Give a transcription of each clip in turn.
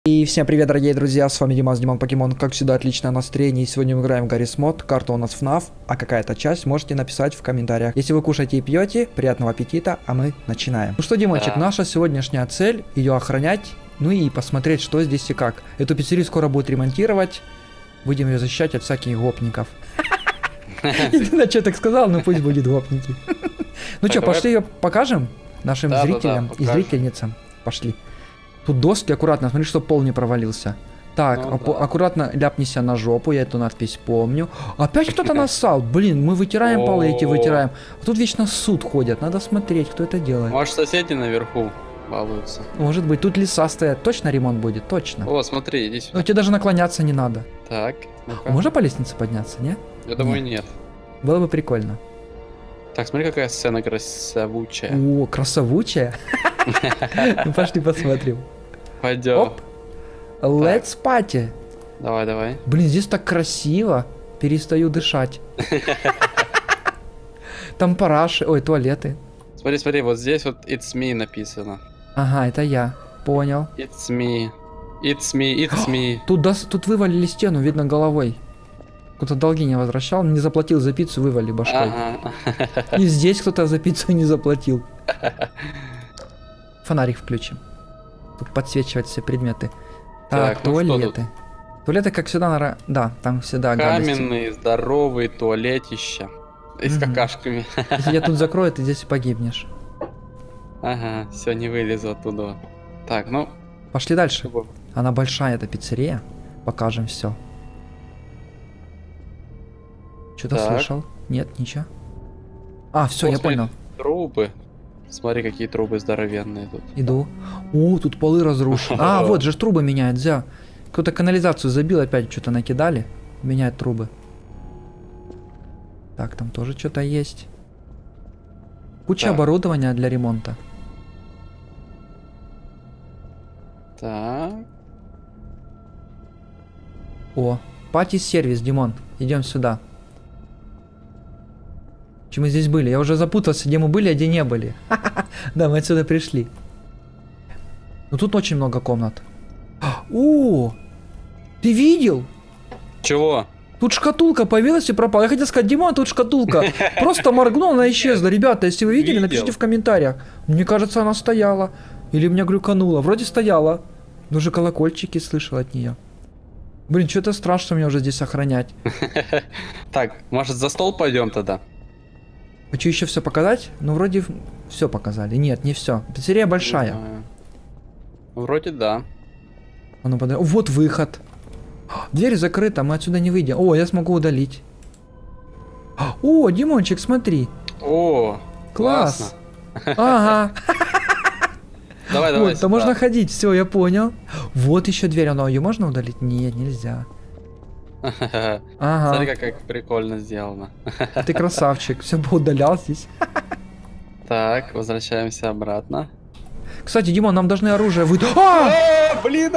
И всем привет, дорогие друзья, с вами Димас, Димон Покемон, как всегда, отличное настроение, и сегодня мы играем в Гаррис Мод, карта у нас FNAF, а какая-то часть можете написать в комментариях. Если вы кушаете и пьете, приятного аппетита, а мы начинаем. Ну что, Димончик, наша сегодняшняя цель, ее охранять, ну и посмотреть, что здесь и как. Эту пиццерию скоро будут ремонтировать, будем ее защищать от всяких гопников. Я что так сказал, ну пусть будет гопники. Ну что, пошли ее покажем нашим зрителям и зрительницам, пошли. Тут доски, аккуратно, смотри, чтобы пол не провалился. Так, аккуратно ляпнися на жопу, я эту надпись помню. Опять кто-то нассал, блин, мы вытираем полы эти, вытираем. А тут вечно суд ходят, надо смотреть, кто это делает. Может, соседи наверху балуются. Может быть, тут леса стоят, точно ремонт будет, точно. О, смотри, иди сюда. Ну тебе даже наклоняться не надо. Так, можно по лестнице подняться, не? Я думаю, нет. Было бы прикольно. Так, смотри, какая сцена красавучая. О, красавучая? Ну пошли посмотрим. Пойдем. Оп. Let's party. Давай, давай. Блин, здесь так красиво. Перестаю дышать. Там параши, ой, туалеты. Смотри, смотри, вот здесь вот It's me написано. Ага, это я. Понял. It's me. It's me, it's me. Тут вывалили стену, видно, головой. Кто-то долги не возвращал, не заплатил за пиццу, вывали башкой. Ага. И здесь кто-то за пиццу не заплатил. Фонарик включим. Тут подсвечивать все предметы. Так, ну туалеты. Туалеты, как всегда, да, там всегда каменный, здоровый туалетища. И с какашками. Если я тут закрою, ты здесь погибнешь. Ага, все, не вылезу оттуда. Так, ну. Пошли дальше. Она большая, эта пиццерия. Покажем все. Что-то слышал? Нет, ничего. А, все, я понял. Трубы. Смотри, какие трубы здоровенные тут. Иду. О, тут полы разрушены. А, вот же трубы меняют, зя. Кто-то канализацию забил, опять что-то накидали. Меняют трубы. Так, там тоже что-то есть. Куча оборудования для ремонта. Так. О, пати-сервис, Димон. Идем сюда. Чем мы здесь были? Я уже запутался, где мы были, а где не были. Да, мы отсюда пришли. Но тут очень много комнат. О, ты видел? Чего? Тут шкатулка появилась и пропала. Я хотел сказать, Димон, тут шкатулка. Просто моргнул, она исчезла. Ребята, если вы видели, напишите в комментариях. Мне кажется, она стояла. Или меня глюканула. Вроде стояла. Даже колокольчики слышал от нее. Блин, что-то страшно мне уже здесь охранять. Так, может за стол пойдем тогда? Хочу еще все показать? Ну, вроде все показали. Нет, не все. Пиццерия большая. Вроде да. А ну, вот выход. Дверь закрыта, мы отсюда не выйдем. О, я смогу удалить. О, Димончик, смотри. О, класс. Ага. Давай, давай. Вот, то можно ходить, все, я понял. Вот еще дверь, но ее можно удалить? Нет, нельзя. Ага. Смотри, как прикольно сделано. Ты красавчик, все поудалял здесь. Так, возвращаемся обратно. Кстати, Димон, нам должны оружие выдать. Блин!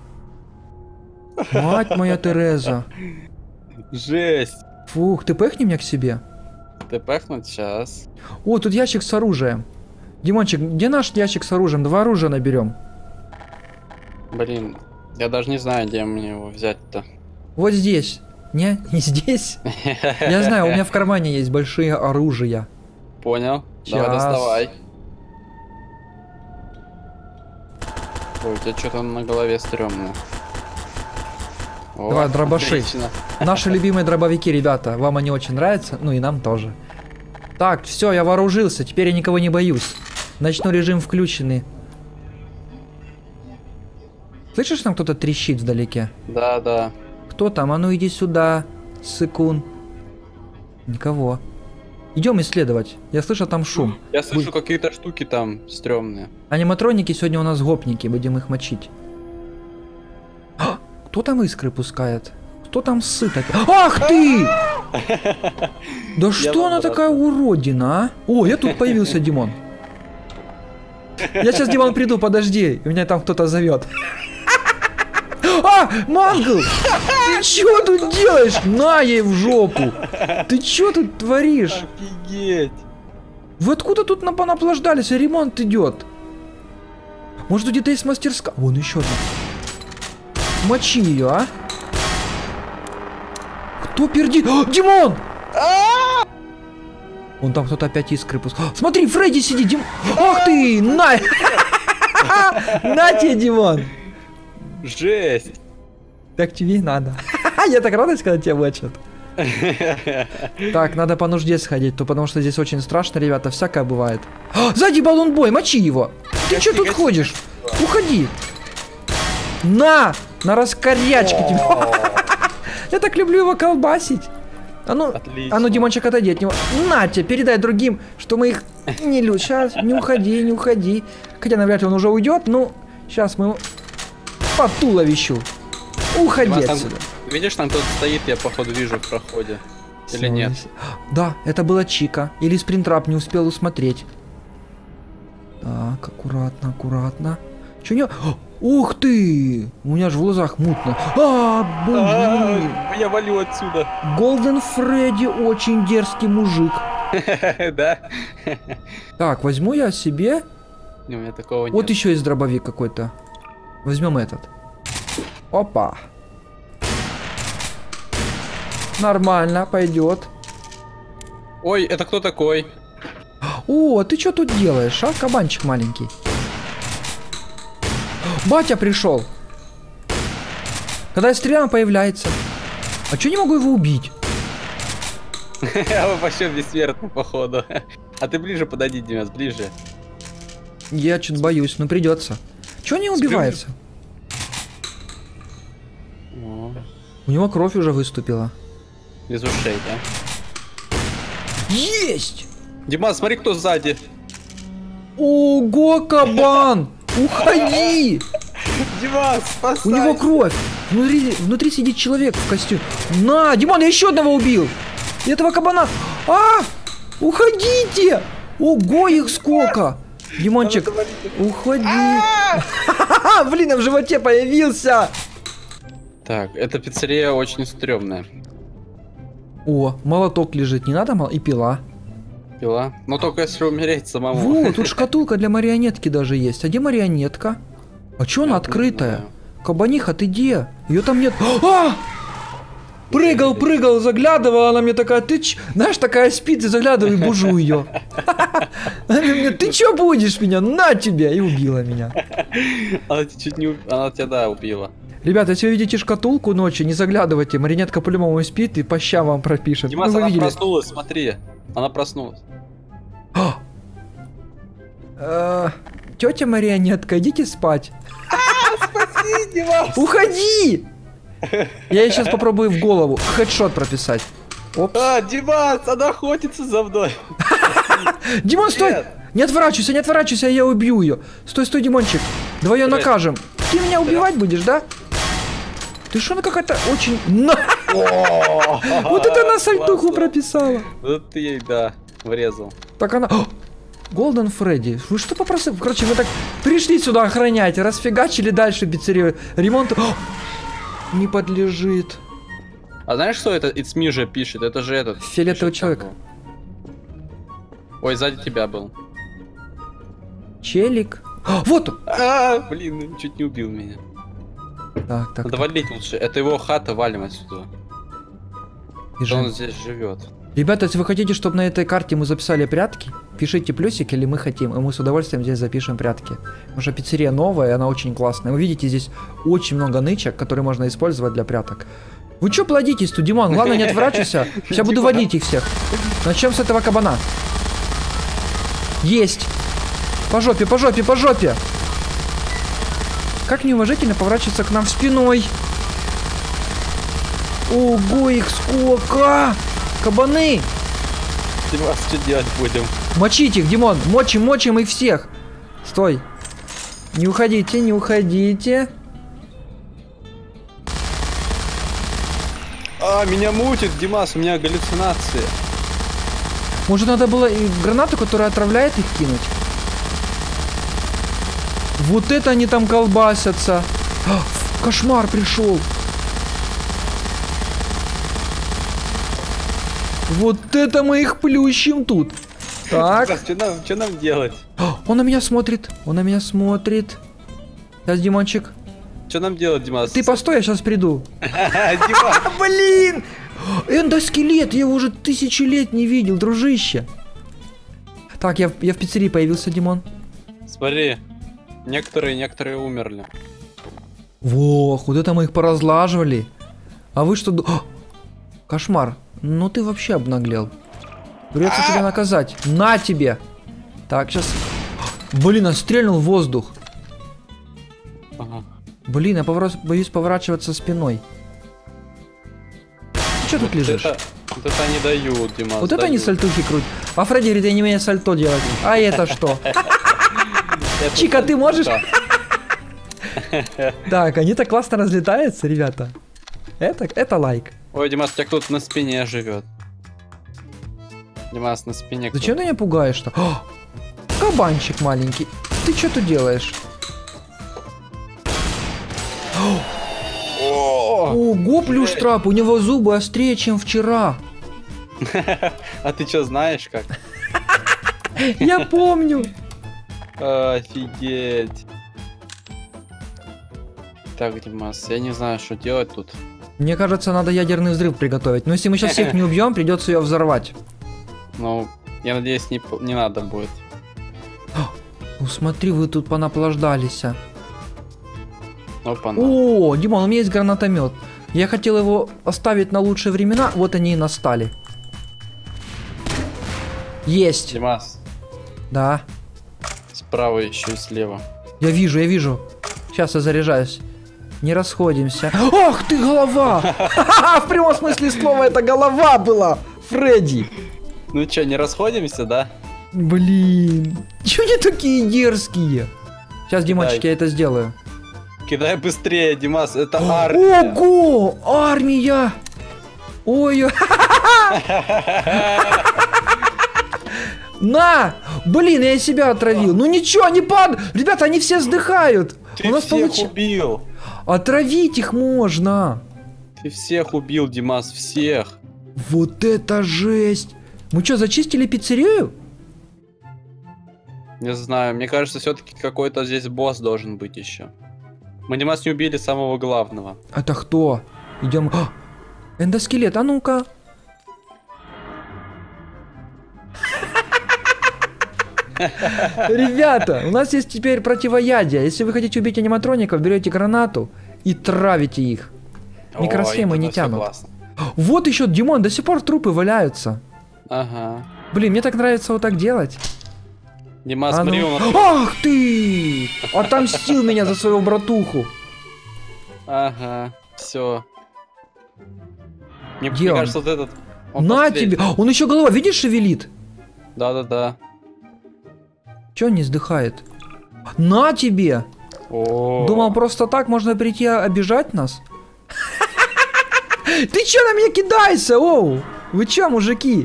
Мать моя Тереза. Жесть. Фух, ты пэхни меня к себе. Ты пэхнуть сейчас. О, тут ящик с оружием. Димончик, где наш ящик с оружием? Давай оружие наберем. Блин, я даже не знаю, где мне его взять-то. Вот здесь. Не здесь. Я знаю, у меня в кармане есть большие оружия. Понял. Давай, доставай. Ой, у тебя что-то на голове стрёмно. Давай, дробаши. Отлично. Наши любимые дробовики, ребята. Вам они очень нравятся, ну и нам тоже. Так, все, я вооружился, теперь я никого не боюсь. Ночной режим включенный. Слышишь, там кто-то трещит вдалеке? Да, да. Кто там? А ну иди сюда, сыкун. Никого. Идем исследовать. Я слышу там шум. Я слышу какие-то штуки там стрёмные. Аниматроники сегодня у нас гопники, будем их мочить. Кто там искры пускает? Кто там сыт? Ах ты! Да что она такая уродина, а? О, я тут появился, Димон. Я сейчас, Димон, приду, подожди. Меня там кто-то зовет. А, Мангл! Ты чё тут делаешь? На ей в жопу! Ты чё тут творишь? Офигеть! Вы откуда тут понаплаждались? Ремонт идет. Может, где-то есть мастерская? Вон еще одна. Мочи ее, а. Кто пердит? О, Димон! Вон там кто-то опять искры пускает. Смотри, Фредди сидит, Дим... Ах ты! На! На тебе, Димон! Жесть! Так тебе и надо. Я так радуюсь, когда тебя мочат. Так, надо по нужде сходить, потому что здесь очень страшно, ребята, всякое бывает. Сзади баллон-бой, мочи его! Ты что тут ходишь? Уходи! На раскорячке тебе! Я так люблю его колбасить. А ну, Димончик, отойди от него. На тебе, передай другим, что мы их не любим. Сейчас, не уходи, не уходи. Хотя навряд ли он уже уйдет, ну, сейчас мы его по туловищу. Уходи отсюда. Видишь, там кто-то стоит, я походу вижу в проходе. Или нет? Да, это была Чика. Или Спринтрап не успел усмотреть. Так, аккуратно, аккуратно. Че не... Ух ты! У меня же в глазах мутно. Блин! Я валю отсюда. Голден Фредди очень дерзкий мужик. Да? Так, возьму я себе. У меня такого нет. Вот еще есть дробовик какой-то. Возьмем этот. Опа. Нормально, пойдет. Ой, это кто такой? О, ты что тут делаешь, а? Кабанчик маленький. Батя пришел. Когда я стреляю, он появляется. А что не могу его убить? Я вообще бессмертный, походу. А ты ближе подойди, Димас, ближе. Я что-то боюсь, но придется. Чего не убивается? У него кровь уже выступила. Без ушей, да? Есть! Димас, смотри, кто сзади. Ого, кабан! Уходи! Димас, спасай! У него кровь! Внутри сидит человек в костюме. На, Димон, я еще одного убил! И этого кабана... Уходите! Ого, их сколько! Димончик, уходи! Блин, я в животе появился! Так, эта пиццерия очень стрёмная. О, молоток лежит, не надо и пила. Пила? Но только если умереть самому. Вот, тут шкатулка для марионетки даже есть. А где марионетка? А чё она открытая? Кабаниха, ты где? Ее там нет. Прыгал, заглядывал, она мне такая, ты ч... Знаешь, такая спит и заглядываю и бужу ее. Она мне, ты чё будешь меня? На тебе! И убила меня. Она тебя, да, убила. Ребята, если вы видите шкатулку ночью, не заглядывайте, марионетка по-любому спит и по щам вам пропишет. Димас, она проснулась, смотри. Она проснулась. Тетя марионетка, идите спать. Спаси, Димас! Уходи! Я ей сейчас попробую в голову хедшот прописать. Опс. Димас, она охотится за мной. Димон, стой! Не отворачивайся, я убью ее. Стой, Димончик. Давай ее накажем. Ты меня убивать будешь, да? Ты что, она какая-то очень... Вот это она сальтуху прописала. Вот ты ей, да, врезал. Так она... Голден Фредди. Вы что попросили? Короче, мы так пришли сюда охранять, расфигачили дальше пиццерию. Ремонт... Не подлежит. А знаешь, что это It's Me же пишет? Это же этот... Фиолетовый человек. Ой, сзади тебя был. Челик. Вот он! Блин, чуть не убил меня. Так. Надо валить лучше. Это его хата, валим отсюда. Он здесь живет. Ребята, если вы хотите, чтобы на этой карте мы записали прятки, пишите плюсик, или мы хотим, и мы с удовольствием здесь запишем прятки. Потому что пиццерия новая, и она очень классная. Вы видите, здесь очень много нычек, которые можно использовать для пряток. Вы чё плодитесь тут, Димон? Главное, не отворачивайся. Сейчас буду водить их всех. Начнем с этого кабана. Есть! По жопе! Как неуважительно поворачиваться к нам спиной. Ого, их сколько! Кабаны! Димас, что делать будем? Мочить их, Димон! Мочим их всех! Стой! Не уходите! Меня мутит, Димас, у меня галлюцинации. Может, надо было и гранату, которая отравляет, их кинуть? Вот это они там колбасятся! Кошмар пришел! Вот это мы их плющим тут! Так. Что нам делать? Он на меня смотрит. Сейчас, Димончик. Что нам делать, Димас? Ты постой, я сейчас приду. Димас, Блин! Эндоскелет, я его уже 1000 лет не видел, дружище. Так, я в пиццерии появился, Димон. смотри. Некоторые умерли. Вох, вот это мы их поразлаживали. А вы что... Кошмар. Ну ты вообще обнаглел. Придется тебя наказать. На тебе. Так, сейчас... Блин, он стрельнул в воздух. Ага. Блин, я боюсь поворачиваться спиной. Ты что тут лежишь? Вот это они дают, Димас. Вот это они сальтухи крутят. А Фредди говорит, я не умею сальто делать. А это что? Чика, ты можешь? Так, они так классно разлетаются, ребята. Это лайк. Ой, Димас, у тебя кто-то на спине живет. Димас, на спине кто-то. Зачем ты меня пугаешь-то? Кабанчик маленький. Ты что тут делаешь? Ого, плюштрап, у него зубы острее, чем вчера. А ты что, знаешь как? Я помню. Офигеть. Так, Димас, я не знаю, что делать тут. Мне кажется, надо ядерный взрыв приготовить. Но если мы сейчас всех не убьем, придется ее взорвать. Ну, я надеюсь, не надо будет. Ну смотри, вы тут понаплаждались. Опа-на. О, Димон, у меня есть гранатомет. Я хотел его оставить на лучшие времена, вот они и настали. Есть. Димас, Да. справа еще и слева. Я вижу. Сейчас я заряжаюсь. Не расходимся. Ах ты, голова! В прямом смысле слова это голова была, Фредди. Ну что, не расходимся, да? Блин. Чё они такие дерзкие? Сейчас, Димончик, я это сделаю. Кидай быстрее, Димас, это армия. Ого! Армия! Ой! На! Блин, я себя отравил. Ну ничего, не пад... Ребята, они все сдыхают. Ты всех убил. Отравить их можно. Ты всех убил, Димас, всех. Вот это жесть. Мы что, зачистили пиццерию? Не знаю, мне кажется, все-таки какой-то здесь босс должен быть еще. Мы, Димас, не убили самого главного. Это кто? Идем. Эндоскелет, а ну-ка. Ребята, у нас есть теперь противоядие. Если вы хотите убить аниматроников, берете гранату и травите их. Микросхемы не тянут. Классно. Вот еще, Димон, до сих пор трупы валяются. Ага. Блин, мне так нравится вот так делать. Димас, смотри, ну. у нас... Ах ты! Отомстил меня за свою братуху. Ага, все. Мне Где он? кажется, вот этот... он На последний. тебе! Он еще голова, видишь, шевелит? Да-да-да. Че он не сдыхает? На тебе! О. Думал, просто так можно прийти обижать нас? Ты че на меня кидайся, оу? Вы че, мужики?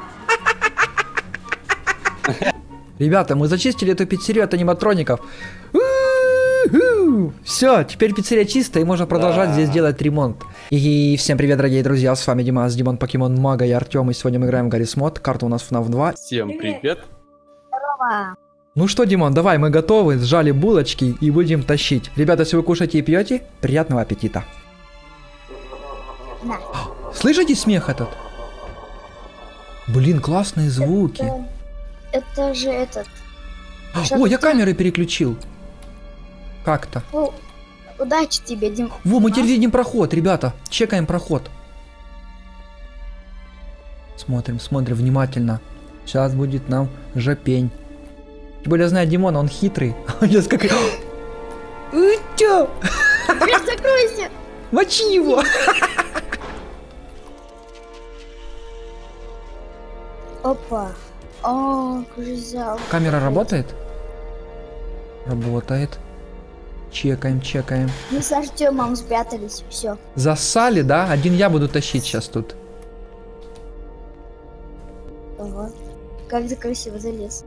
Ребята, мы зачистили эту пиццерию от аниматроников. Все, теперь пиццерия чистая и можно продолжать здесь делать ремонт. И всем привет, дорогие друзья, с вами Димас, Димон, Покемон Мага и Артем. И сегодня мы играем в Гаррис Мод, карта у нас FNAF 2. Всем привет. Здорово. Ну что, Димон, давай, мы готовы, сжали булочки и будем тащить. Ребята, если вы кушаете и пьете, приятного аппетита. На. Слышите смех этот? Блин, классные звуки. Это же этот. О, я камеры переключил. Как-то. Ну, удачи тебе, Дим. Во, мы теперь видим проход, ребята. Чекаем проход. Смотрим внимательно. Сейчас будет нам жопень. Тем более, я знаю Димона, он хитрый. Он сейчас как... Утё! Дверь закройся! Мочи его! Опа. О, взял. Камера работает? Работает. Чекаем. Мы с Артемом спрятались, все. Засали, да? Один я буду тащить сейчас тут. Вот. Как ты красиво залез.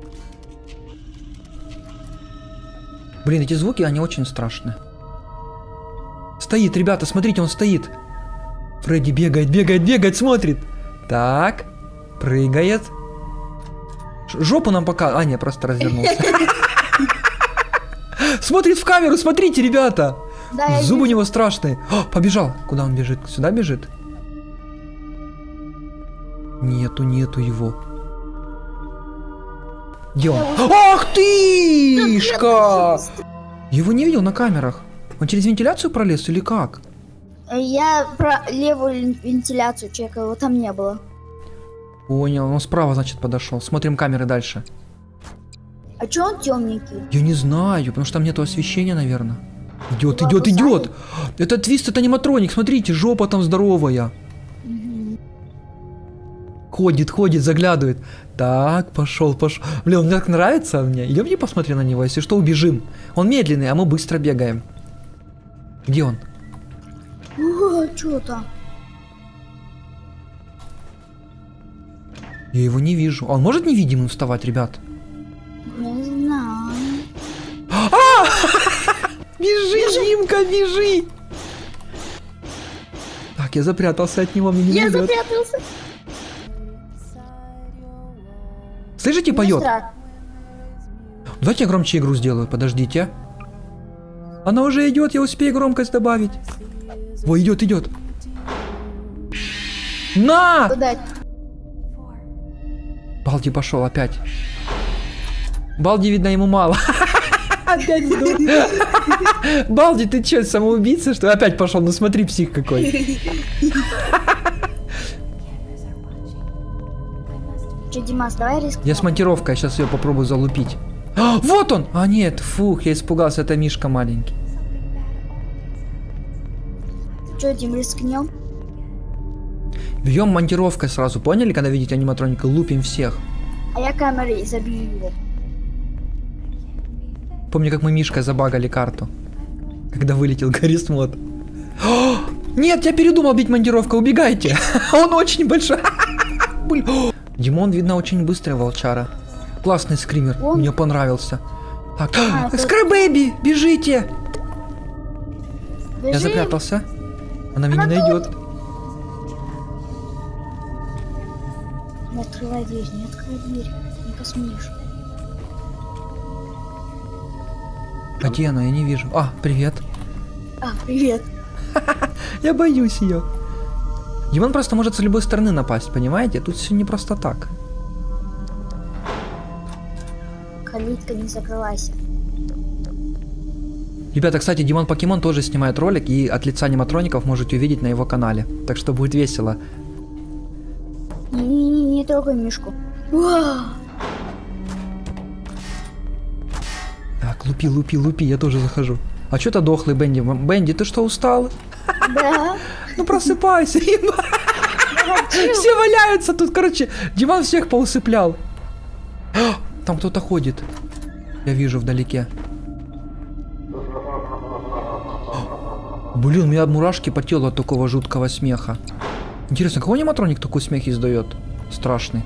Блин, эти звуки, они очень страшные. Стоит, ребята, смотрите, он стоит. Фредди бегает, смотрит. Так, прыгает. Жопу нам пока... А, не, просто развернулся. Смотрит в камеру, смотрите, ребята. Да, я Зубы у вижу. него страшные. О, побежал. Куда он бежит? Сюда бежит? Нету его. Где он? Ах ты-шка! Его не видел на камерах. Он через вентиляцию пролез или как? Я про левую вентиляцию чекаю, его там не было. Понял, он справа, значит, подошел. Смотрим камеры дальше. А чё он темненький? Я не знаю, потому что там нету освещения, наверное. Идет, Его идет, идет. кусают? Это твист, это аниматроник. Смотрите, жопа там здоровая. Ходит, заглядывает. Так, пошел. Блин, он мне так нравится мне. Идемте посмотрим на него, если что, убежим. Он медленный, а мы быстро бегаем. Где он? О, чё там? Я его не вижу. Он может невидимым вставать, ребят? Не знаю. Бежи, Димка, бежи! Так, я запрятался от него, мне не Я найдет. запрятался. Слышите, Мне поет? страшно. Давайте я громче игру сделаю, подождите. Она уже идет, я успею громкость добавить. Ой, идет. На! Куда? Балди пошел опять. Балди, видно, ему мало. Опять сдох. Балди, ты че, самоубийца, что опять пошел? Ну смотри, псих какой. Че, Димас, давай рискнем. Я с монтировкой, сейчас ее попробую залупить. А, вот он! А нет, фух, я испугался, это Мишка маленький. Че, Дим, рискнем? Бьем монтировкой сразу, поняли, когда видите аниматроника, лупим всех. А я камерой забью его. Помню, как мы Мишкой забагали карту, когда вылетел Гаррис Мод. О, нет, я передумал бить монтировкой, убегайте. Он очень большой. Димон, видно, очень быстрый волчара. Классный скример, мне понравился. Так, Скрабэби, бежите. Я Бежим. запрятался. Она меня не найдет. Не открывай дверь, не посмеешь. А где она? Я не вижу. А, привет. А, привет. Я боюсь ее. Димон просто может с любой стороны напасть, понимаете? Тут все не просто так. Калитка, не закрывайся. Ребята, кстати, Димон Покемон тоже снимает ролик, и от лица аниматроников можете увидеть на его канале. Так что будет весело. Не трогай Мишку. Уа! Так, лупи, я тоже захожу. А что ты дохлый, Бенди? Бенди, ты что, устал? Да. Ну просыпайся. Все валяются тут, короче. Димон всех поусыплял. Там кто-то ходит. Я вижу вдалеке. Блин, у меня мурашки по телу от такого жуткого смеха. Интересно, какой аниматроник такой смех издает? Страшный.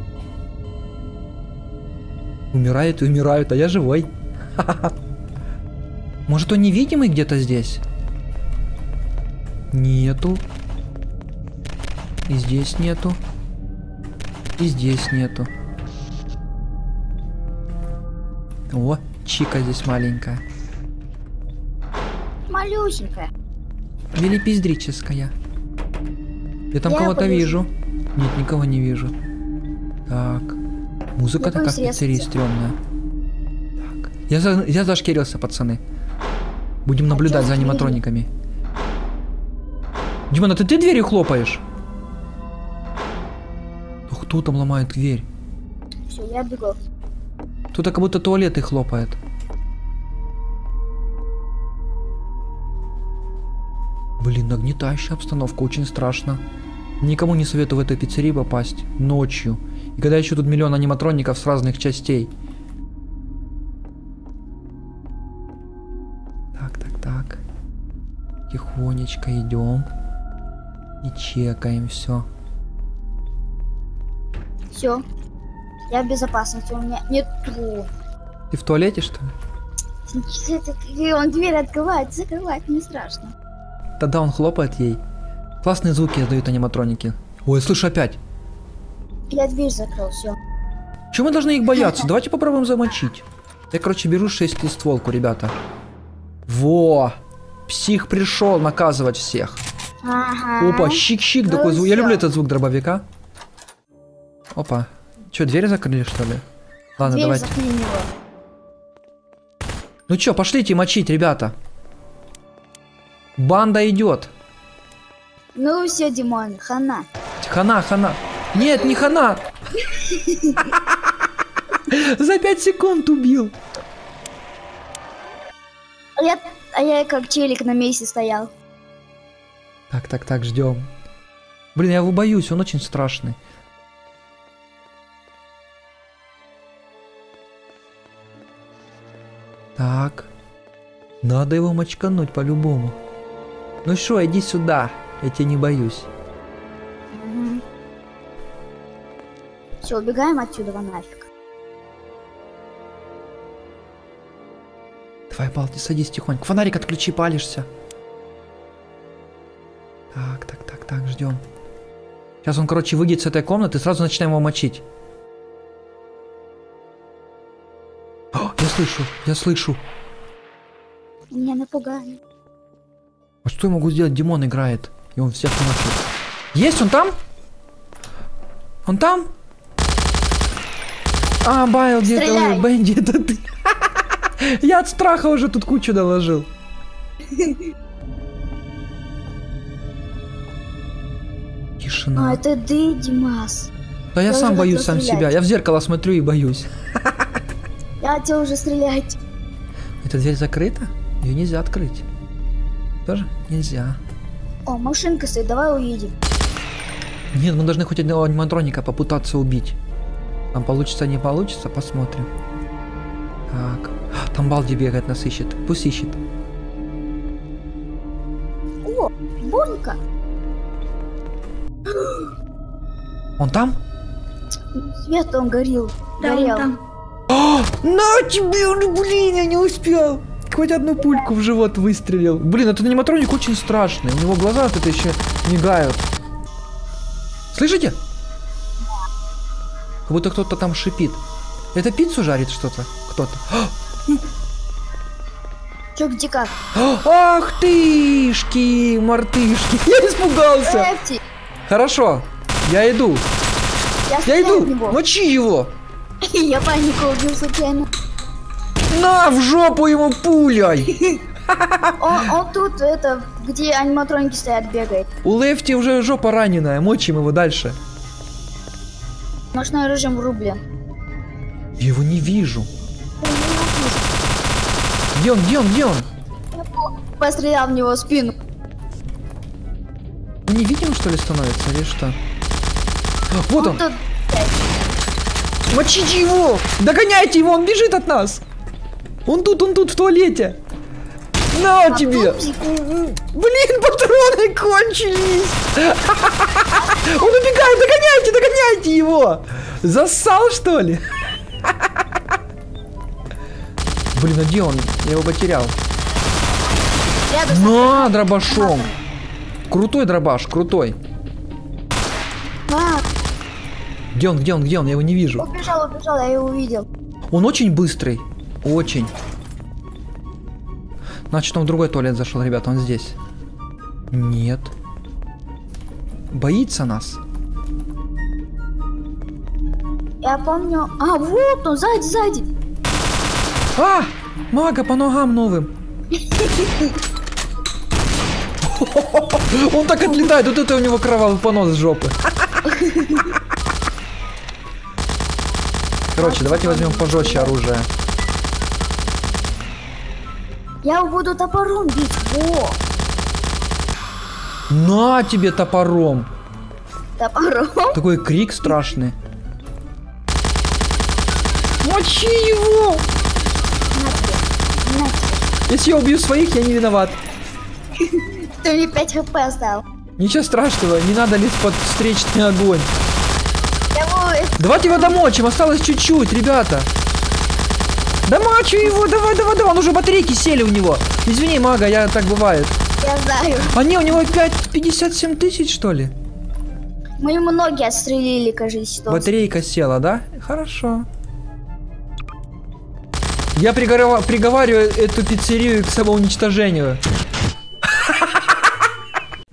Умирает и умирают, а я живой. Может, он невидимый где-то здесь? Нету. И здесь нету. И здесь нету. О, Чика здесь маленькая. Малюсенькая. Велипиздрическая. Я там Я кого-то подожду. вижу. Нет, никого не вижу. Так. Музыка Какой такая в пиццерии средств? стрёмная. Так. Я зашкерился, пацаны. Будем наблюдать чё за с дверью? аниматрониками. Димон, это ты дверью хлопаешь? Да кто там ломает дверь? Все, я бегу. Кто-то как будто туалеты хлопает. Блин, нагнетающая обстановка, очень страшно. Никому не советую в эту пиццерию попасть ночью. И когда еще тут миллион аниматроников с разных частей. Так. Тихонечко идем. И чекаем все. Все. Я в безопасности, у меня нету. Ты в туалете, что ли? И он дверь открывает, закрывает, не страшно. Тогда он хлопает ей. Классные звуки издают аниматроники. Ой, слышу опять. Я дверь закрыл, все. Чего мы должны их бояться? Давайте попробуем замочить. Я, короче, беру 6-стволку, ребята. Во! Псих пришел наказывать всех. Ага. Опа, щик-щик, такой звук. Я люблю этот звук дробовика. Опа. Че, дверь закрыли, что ли? Ладно, Дверь давайте. закрыли его. Ну чё, пошлите мочить, ребята. Банда идет. Ну все, Димон, хана. Хана, хана. Нет, не хана. За 5 секунд убил. А я как челик на месте стоял. Так, ждем. Блин, я его боюсь, он очень страшный. Так. Надо его мочкануть по-любому. Ну что, иди сюда. Я тебя не боюсь. Угу. Все, убегаем отсюда нафиг. Давай, Балди, садись тихонько. Фонарик отключи, палишься. Так, ждем. Сейчас он, короче, выйдет с этой комнаты, сразу начинаем его мочить. О, я слышу. Меня напугали. А что я могу сделать? Димон играет. И он всех мочит. Есть он там? Он там? А, Байл, где-то Стреляй. Бенди, это ты. Я от страха уже тут кучу доложил. А, Тишина. это ты, Димас. Да я я сам уже боюсь хотела сам стрелять. себя. Я в зеркало смотрю и боюсь. Я хотел уже стрелять. Эта дверь закрыта? Ее нельзя открыть. Тоже нельзя. О, машинка стоит, давай уедем. Нет, мы должны хоть одного аниматроника попытаться убить. Там получится, не получится, посмотрим. Так. Там Балди бегает, нас ищет. Пусть ищет. О, Бонька. Он там? Свет он горел. Горел. На тебе, блин, я не успел. Хоть одну пульку в живот выстрелил. Блин, этот аниматроник очень страшный. У него глаза вот это еще мигают. Слышите? Как будто кто-то там шипит. Это пиццу жарит что-то? Кто-то. Чё, где как? Ах тышки, мартышки. Я испугался. Эфти, Хорошо, я иду. я Я стреляю иду. в него. Мочи его. Я панику убил случайно. На, в жопу ему пулей. Он тут, это, где аниматроники стоят, бегает. У Лефти уже жопа раненая. Мочим его дальше. Ночной режим врублен. Я его не вижу. Где он, где он, где он? Пострелял в него в спину. Он невидим, что ли, становится, или что? Вот он. Тут Мочите его! Догоняйте его, он бежит от нас! Он тут, в туалете! На тебе! Блин, патроны кончились! Он убегает, догоняйте его! Зассал, что ли? Блин, а где он? Я его потерял. рядом. На, дробашом! Крутой дробаш, крутой. А, Где он? Я его не вижу. убежал, я его увидел. Он очень быстрый. Очень. Значит, он в другой туалет зашел, ребята, он здесь. Нет. Боится нас. Я помню. А, вот он, сзади. А! Мага по ногам новым. Он так отлетает, вот это у него кровавый понос с жопы. Короче, давайте возьмем пожестче оружие. Я его буду топором бить. Во! На тебе топором. Топором? Такой крик страшный. Мочи его! На тебе. На тебе. Если я убью своих, я не виноват. Ты мне 5 хп оставил. Ничего страшного, не надо лезть под встречный огонь. Я его... Давайте его домочим, осталось чуть-чуть, ребята. Домочу его, давай, он уже батарейки сели у него. Извини, мага, так бывает. Я знаю. А не, у него опять 57 тысяч, что ли? Мы ему ноги отстрелили, кажется. Батарейка села, да? Хорошо. Я приговариваю эту пиццерию к самоуничтожению.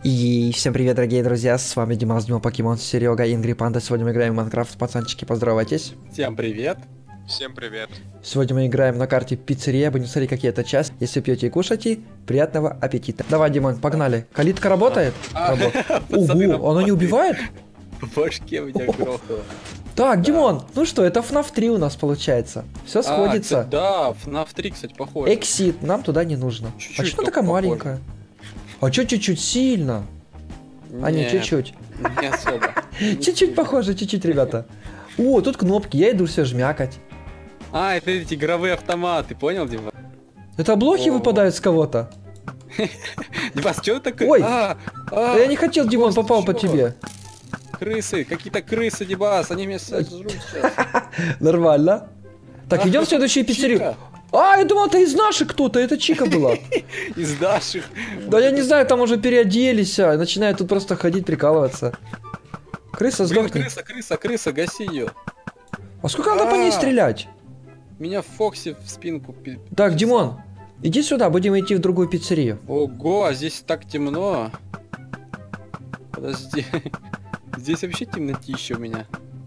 И всем привет, дорогие друзья, с вами Димас, Дима Покемон, Серега, Ингри Панда. Сегодня мы играем в Майнкрафт, пацанчики, поздоровайтесь. Всем привет. Всем привет. Сегодня мы играем на карте пиццерия, будем смотреть, какие это часть. Если пьете и кушаете, приятного аппетита. Давай, Димон, погнали. Калитка работает? Ого, она не убивает? В башке у тебя грохало. Так, Димон, ну что, это FNAF 3 у нас получается. Все сходится. Да, FNAF 3, кстати, похоже. Эксит, нам туда не нужно. Чуть-чуть А что только такая похоже. маленькая? А чё чуть-чуть сильно? А не, чуть-чуть. Не особо. Чуть-чуть похоже, чуть-чуть, ребята. О, тут кнопки, я иду все жмякать. А, это эти игровые автоматы, понял, Дима? Это блохи О. выпадают с кого-то. Димас, что ты такой? Ой. А, Да я не хотел, Димон, Костя, попал по чё? тебе. Крысы, какие-то крысы, Димас, они меня сожрут сейчас. Нормально. Так, идем в следующую пиццерию. Чика. А, я думал, это из наших кто-то, это Чика была. Из наших. Да я не знаю, там уже переоделись, а начинают тут просто ходить, прикалываться. Крыса Блин, сдохнет. крыса, гаси ее. А сколько надо по ней стрелять? Меня Фокси в спинку. Так, Димон, иди сюда, будем идти в другую пиццерию. Ого, а здесь так темно. Подожди. Здесь вообще темнотища у меня.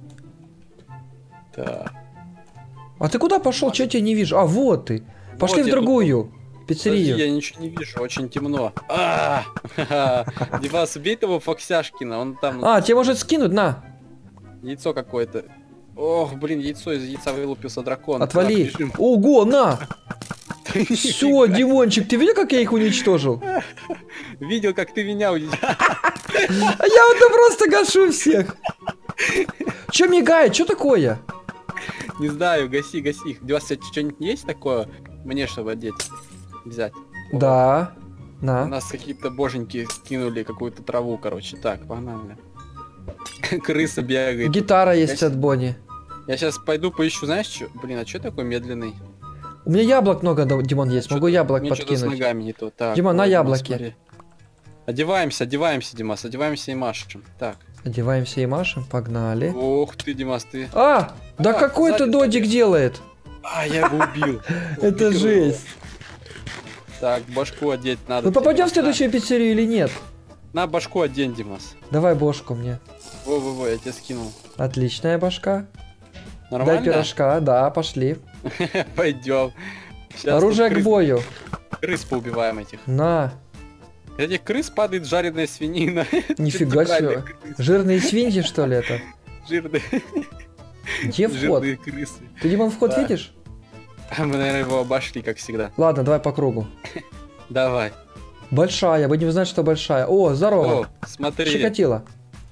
Так. А ты куда пошел? Чё я тебя не вижу? А, вот ты. Пошли Вот в я тут. другую Подожди, пиццерию. я ничего не вижу, очень темно. Димас, убей того Фоксяшкина, он там А, тебе может скинуть, на. яйцо какое-то. Ох, блин, яйцо, из яйца вылупился дракон. Отвали. Так, бежим. Ого, на. Все, Димончик, ты видел, как я их уничтожил? Видел, как ты меня уничтожил. А я вот просто гашу всех. Че мигает? Что такое? Не знаю, гаси их. У вас, кстати, что-нибудь есть такое мне, чтобы одеть? Взять. Да. У На. нас какие-то боженьки скинули какую-то траву, короче. Так, погнали. Крыса бегает. Гитара есть от Бонни. Я сейчас пойду поищу, знаешь, что? Блин, а что такой медленный? У меня яблок много, Димон, есть. Могу яблок Мне что-то с подкинуть. ногами не то. Так, Дима, на вот, яблоки. смотри. Одеваемся, Димас, одеваемся и машем. Так. Одеваемся и машем, погнали. Ох ты, Димас, ты. А, да А, какой-то сзади, додик делает. А, я его убил. Это Убил. жесть. Так, башку одеть надо. Мы попадем в Димас. следующую пиццерию или нет? На башку одень, Димас. Давай бошку мне. Во-во-во, я тебе скинул. Отличная башка. Дай Нормально? пирожка, да, пошли. Пойдем. Оружие к бою. Крыс поубиваем этих. На, Этих крыс падает жареная свинина. нифига себе. Жирные свиньи, что ли, это? Жирные, Где вход? жирные крысы. Ты, Димон, вход Да. видишь? Мы, наверное, его обошли, как всегда. Ладно, давай по кругу. Давай. Большая, будем знать, что большая. О, здорово. О, смотри. Щекотила.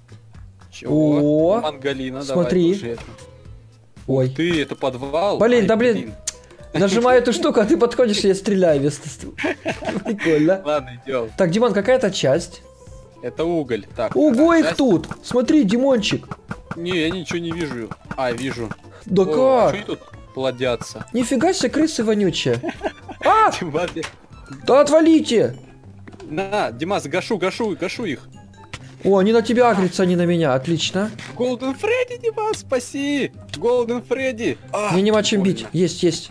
Чего? О, Мангалина, смотри. давай тоже это. Ой. Ты, это подвал? Блин, Ай, да блин. Нажимаю эту штуку, а ты подходишь, и я стреляю вместо... Прикольно. Ладно, идем. Так, Димон, какая-то часть. Это уголь. Так. Ого, их часть- тут. Смотри, Димончик. Не, я ничего не вижу. А, вижу. Да О, как? Что они тут плодятся? Нифига себе, крысы вонючие. А, Димас, да отвалите. на, Димас, гашу их. О, они на тебя агрятся, а не на меня. Отлично. Голден Фредди, Димас, спаси! Голден Фредди! Мне нема чем бить. Есть.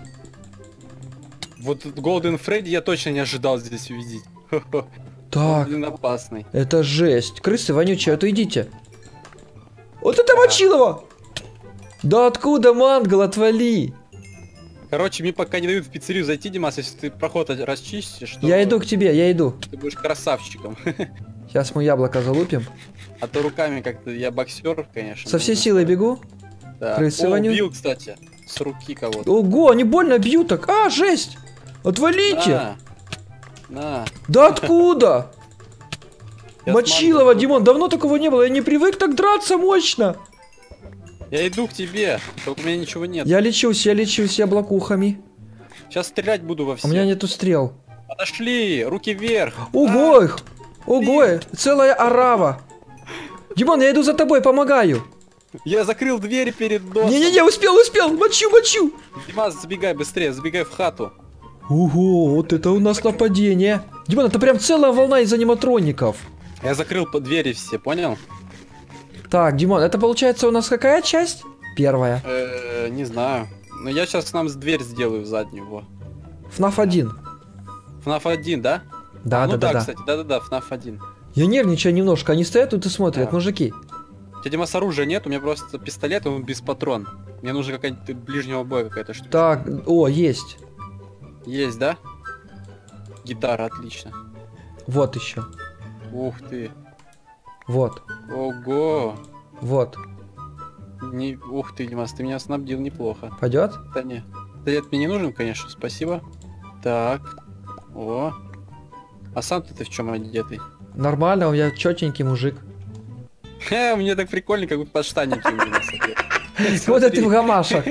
Вот Голден Фредди я точно не ожидал здесь увидеть. Так, Блин, опасный. это жесть. Крысы вонючие, отойдите. Вот это мочилово. Да откуда, Мангл, отвали. Короче, мне пока не дают в пиццерию зайти, Димас, если ты проход расчистишь, то Я иду к тебе, я иду. ты будешь красавчиком. Сейчас мы яблоко залупим. А то руками как-то я боксер, конечно. Со всей но- силой бегу. Да. крысы О, воню. убил, кстати, с руки кого-то. Ого, они больно бьют так. А, жесть. Отвалите. На. Да откуда? Я с Мочилово, Манглом. Димон, давно такого не было. Я не привык так драться мощно. Я иду к тебе, только у меня ничего нет. Я лечусь яблокухами. Сейчас стрелять буду во У всех. меня нету стрел. Подошли, руки вверх. Ого их! Ого, целая орава. Димон, я иду за тобой, помогаю. Я закрыл дверь перед носом. Не-не-не, успел, мочу. Димас, забегай быстрее, забегай в хату. Ого, вот это у нас нападение. Димон, это прям целая волна из аниматроников. Я закрыл по двери все, понял? Так, Димон, это получается у нас какая часть? Первая. Не знаю. Но я сейчас нам дверь сделаю заднюю, во. FNAF 1. FNAF 1, да? Да, Ну да, да, да. кстати, да-да-да, FNAF 1. Я нервничаю немножко. Они стоят тут и смотрят, Да. мужики. У тебя, Димас, оружия нет, у меня просто пистолет, он без патрон. Мне нужна какая-нибудь ближнего боя какая-то штука. Так, о, есть. Есть, да? Гитара, отлично. Вот еще. Ух ты. Вот. Ого. Вот. Не... Ух ты, Димас, ты меня снабдил неплохо. Пойдет? Да не. Пистолет мне не нужен, конечно, спасибо. Так. О. А сам-то ты в чем одетый? Нормально, у меня четенький мужик. Мне так прикольно, как бы подштанники у меня одет. Вот это ты в гамашах.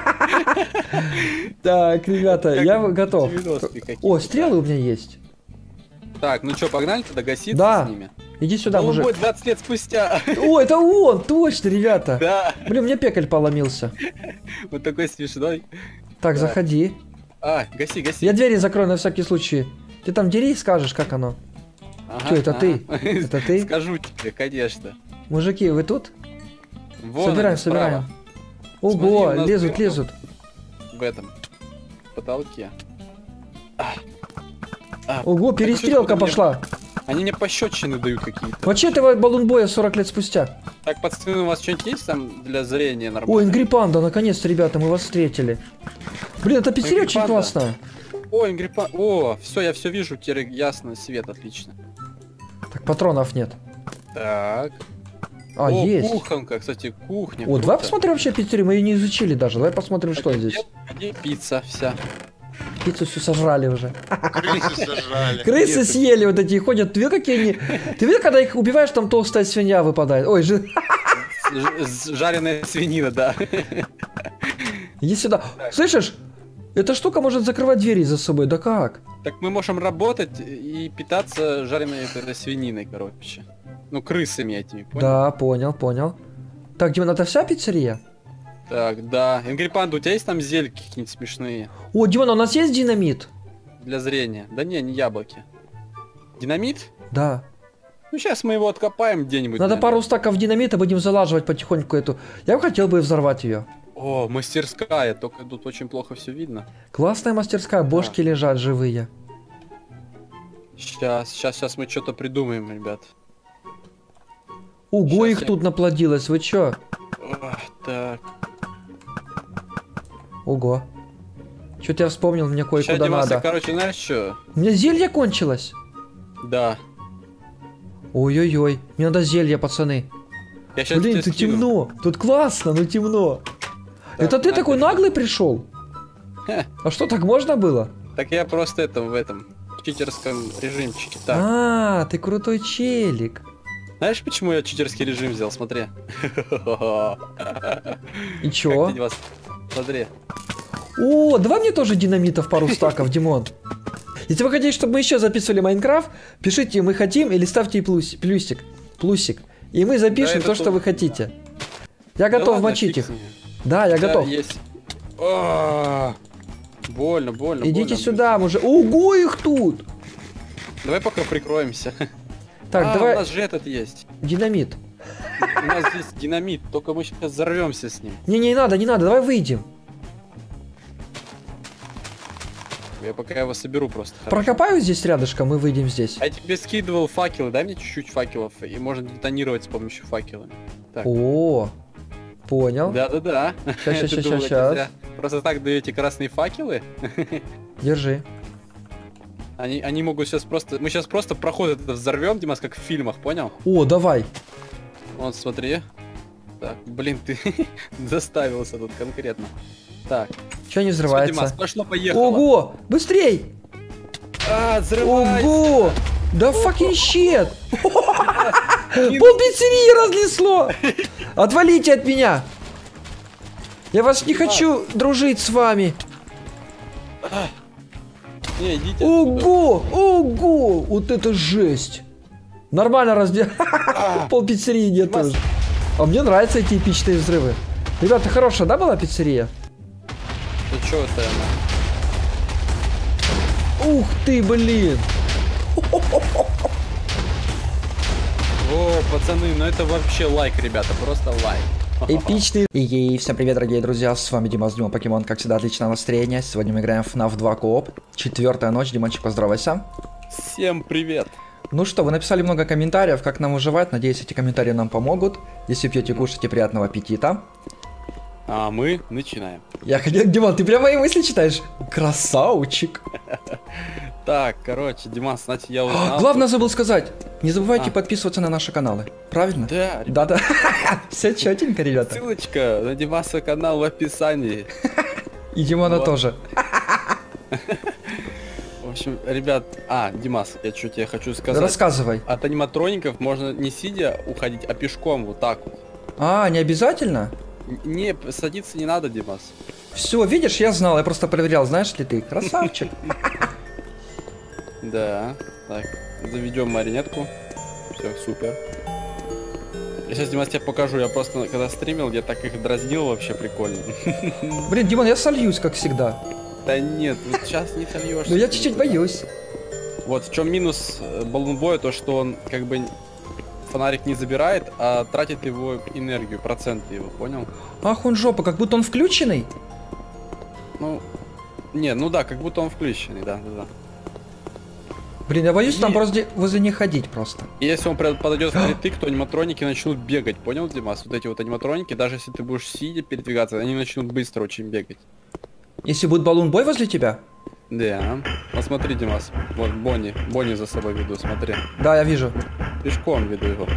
Так, ребята, Как я готов. 90-е какие-то. О, стрелы у меня есть. Так, ну что, погнали тогда гаситься Да. с ними? Иди сюда, Ну, мужик. будет 20 лет спустя. О, это он, точно, ребята. Да, Блин, у меня пекаль поломился. вот такой смешной. Так, Да. заходи. А, гаси, гаси. Я двери закрою на всякий случай. Ты там дери и скажешь, как оно. Ага, Чё, это ты? ага. Это ты? Скажу тебе, конечно. Мужики, вы тут? Вон Собираем, они справа, собираем. Смотри, Ого, у нас лезут, прям- лезут. в этом потолке. Ого, перестрелка Мне- пошла. Они мне пощечины дают какие-то. Вообще этого баллонбоя 40 лет спустя. Так, пацаны, у вас что-нибудь есть там для зрения Ой, нормально? Ингри Панда, наконец-то, ребята, мы вас встретили. Блин, эта пиццерия Ингри очень Панда. классная. О, Ингрипа. О, все, я все вижу, теперь ясно, свет, отлично. Так, патронов нет. Так. А, О, есть. кухонка, кстати, кухня. О, давай круто. посмотрим вообще пиццерию, мы ее не изучили даже. Давай посмотрим, что здесь. Где пицца вся? Пиццу всю сожрали уже. Крысы сожрали. Крысы Нет, съели вот эти, ходят. Ты видел, какие они... Ты видел, когда их убиваешь, там толстая свинья выпадает? Ой, Жареная свинина, да. иди сюда. Слышишь? Эта штука может закрывать двери за собой. Да как? Так мы можем работать и питаться жареной этой свининой, короче. Ну, крысами этими, понял? Да, понял, понял. Так, Димон, это вся пиццерия? Так, да. Ингрипанда, у тебя есть там зельки какие-нибудь смешные? О, Димон, у нас есть динамит? Для зрения. Да не яблоки. Динамит? Да. Ну, сейчас мы его откопаем где-нибудь. Надо наверное. пару стаков динамита, будем залаживать потихоньку эту. Я бы хотел бы взорвать ее. О, мастерская, только тут очень плохо все видно. Классная мастерская, бошки лежат живые. Сейчас мы что-то придумаем, ребят. Ого, Щас их я- тут наплодилось, вы чё? Так. Ого. Чё-то я вспомнил, мне Сейчас, кое-куда Димас, надо. короче, знаешь что? У меня зелье кончилось. Да. Ой-ой-ой, мне надо зелье, пацаны. Я сейчас Блин, тут темно. Тут классно, но темно. Это ты такой наглый пришел? Хе. А что, так можно было? Так я просто в этом читерском режимчике. Так. А, ты крутой челик. Знаешь, почему я читерский режим взял? Смотри. И чё? Как ты, Димас? Смотри. О, давай мне тоже динамитов пару стаков, Димон. Если вы хотите, чтобы мы еще записывали Майнкрафт, пишите «мы хотим» или ставьте плюсик. И мы запишем Да, то, это что вы хотите. Я готов ладно, мочить фиг их. с ними. Да, я Да, готов. есть. А, Больно, больно. Идите больно. сюда, мужик. Ого, их тут! Давай пока прикроемся. Так, У давай нас же этот есть. динамит. У нас здесь динамит, только мы сейчас взорвемся с ним. Не надо, давай выйдем. Я пока его соберу просто. хорошо. Прокопаю здесь рядышком, мы выйдем здесь. А я тебе скидывал факелы, дай мне чуть-чуть факелов, и можно детонировать с помощью факелами. Так. О, понял. Да-да-да. Щас, Ты думал, это зря Просто так даете красные факелы? Держи. Они могут сейчас просто... Мы сейчас просто проход этот взорвем, Димас, как в фильмах, понял? О, давай. Вот, смотри. Так, блин, ты заставился тут конкретно. Так. Че не Всё, взрывается? Димас, пошло-поехало. Ого, быстрей! А, взрывайся! Ого! Да fucking shit! Пол пиццерии разнесло! Отвалите от меня! Я вас не хочу дружить с вами! Не, идите отсюда. Ого! Ого! Вот это жесть! Нормально раздел... Пол пиццерии нет Димас. тоже. А мне нравятся эти эпичные взрывы. Ребята, хорошая, да, была пиццерия? Ну чё это она? Ух ты, блин! О, пацаны, ну это вообще лайк, ребята, просто лайк. Эпичный. И всем привет, дорогие друзья, с вами Дима, Дима Покемон, как всегда, отличное настроение. Сегодня мы играем в FNAF 2 кооп. 4-я ночь, Димончик, поздоровайся. Всем привет. Ну что, вы написали много комментариев, как нам выживать. Надеюсь, эти комментарии нам помогут. Если пьете, кушайте, приятного аппетита. А мы начинаем. Я хотел, Димон, ты прямо мои мысли читаешь? Красавчик. Так, короче, Димас, значит, я узнал... Главное забыл сказать. Не забывайте подписываться на наши каналы. Правильно? Да, Да-да. Все четенько, ребята. ссылочка на Димаса канал в описании. И Димона Вот. тоже. В общем, ребят... Димас, я что тебе хочу сказать. Рассказывай. От аниматроников можно не сидя уходить, а пешком вот так вот. Не обязательно? Не, садиться не надо, Димас. Все, видишь, я знал, я просто проверял, знаешь ли ты. Красавчик. Да. Так, заведем маринетку. Все, супер. Я сейчас, Димас, тебе покажу. Я просто, когда стримил, я так их дразнил вообще прикольно. Блин, Димон, я сольюсь, как всегда. Да нет, вот сейчас не сольешься. Но я чуть-чуть боюсь. Вот в чем минус баллонбоя, то что он как бы фонарик не забирает, а тратит его энергию, проценты его, понял? Ах, он жопа, как будто он включенный. Ну, не, ну да, как будто он включенный, да. Блин, я боюсь там И- просто возле них ходить просто. И если он подойдет впритык, то аниматроники начнут бегать, понял, Димас? Вот эти вот аниматроники, даже если ты будешь сидя передвигаться, они начнут быстро очень бегать. Если будет баллон-бой возле тебя? Да. Посмотри, Димас. Вот Бонни за собой веду, смотри. Да, я вижу. Пешком веду его.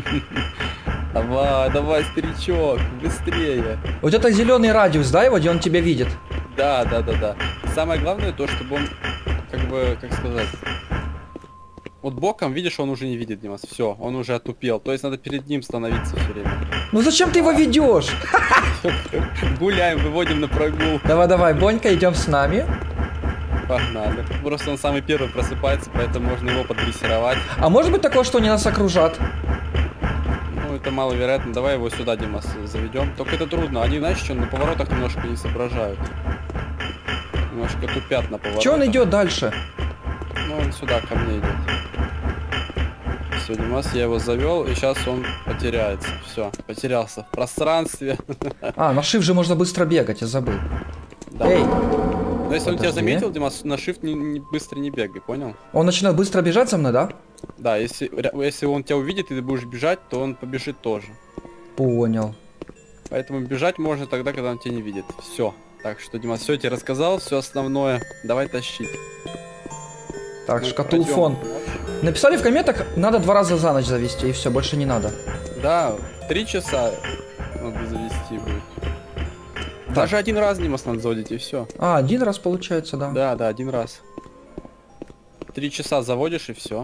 Давай, старичок, быстрее. Вот это зеленый радиус, да, его, где он тебя видит? Да. Самое главное то, чтобы он, как бы, как сказать... Вот боком, видишь, он уже не видит, Димас. Все, он уже отупел. То есть надо перед ним становиться все время. Ну зачем ты его ведешь? Гуляем, выводим на прогулку. Давай, Бонька, идем с нами. Погнали. Просто он самый первый просыпается, поэтому можно его поддрессировать. А может быть такое, что они нас окружат? Ну, это маловероятно. Давай его сюда, Димас, заведем. Только это трудно. Они, знаешь, что на поворотах немножко не соображают. Немножко тупят на поворотах. Че он идет дальше? Ну, он сюда, ко мне идет. Все, Димас, я его завел, и сейчас он потеряется. Все, потерялся в пространстве. На shift же можно быстро бегать, я забыл. Да. Эй, Но если он тебя подожди. заметил, Димас, на shift быстро не бегай, понял? он начинает быстро бежать за мной, да? Да, если он тебя увидит и ты будешь бежать, то он побежит тоже. Понял. Поэтому бежать можно тогда, когда он тебя не видит. Все. Так что, Димас, все тебе рассказал, все основное. Давай тащить. Так, Мы шкатулфон. пройдем. Написали в комментах, надо 2 раза за ночь завести, и все, больше не надо. Да, 3 часа надо завести будет. Даже 1 раз, Димас, надо заводить, и все. 1 раз получается, да. Да, 1 раз. 3 часа заводишь, и все.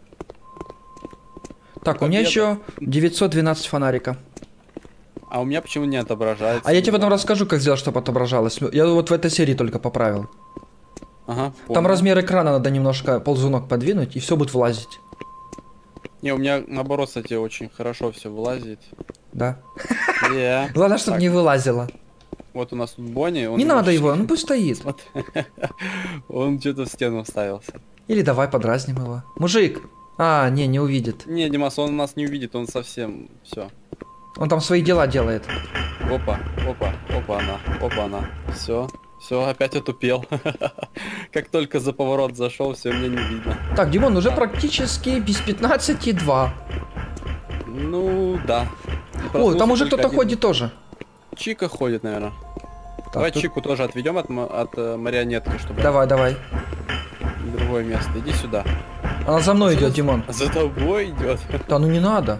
Так, у меня Победа. еще 912 фонарика. А у меня почему не отображается? А я тебе потом расскажу, как сделать, чтобы отображалось. Я вот в этой серии только поправил. Ага, Там понял. размер экрана надо немножко ползунок подвинуть, и все будет влазить. Не, у меня наоборот, кстати, очень хорошо все вылазит. Да. Yeah. Главное, чтобы Так. не вылазило. Вот у нас тут Бонни. он Не надо вообще- его, ну пусть стоит. Смотри. Он что-то в стену вставился. Или давай подразним его. Мужик! Не увидит. Не, Димас, он нас не увидит, он совсем все. Он там свои дела делает. Опа, она. Все, опять отупел. Как только за поворот зашел, все, мне не видно. Так, Димон, уже практически без 15,2. Ну, да. О, там уже Только кто-то один. ходит тоже. Чика ходит, наверное. Так, Давай тут- Чику тоже отведем от марионетки, чтобы Давай. в другое место. Иди сюда. Она за мной идет, Димон. За тобой идет. Да ну не надо.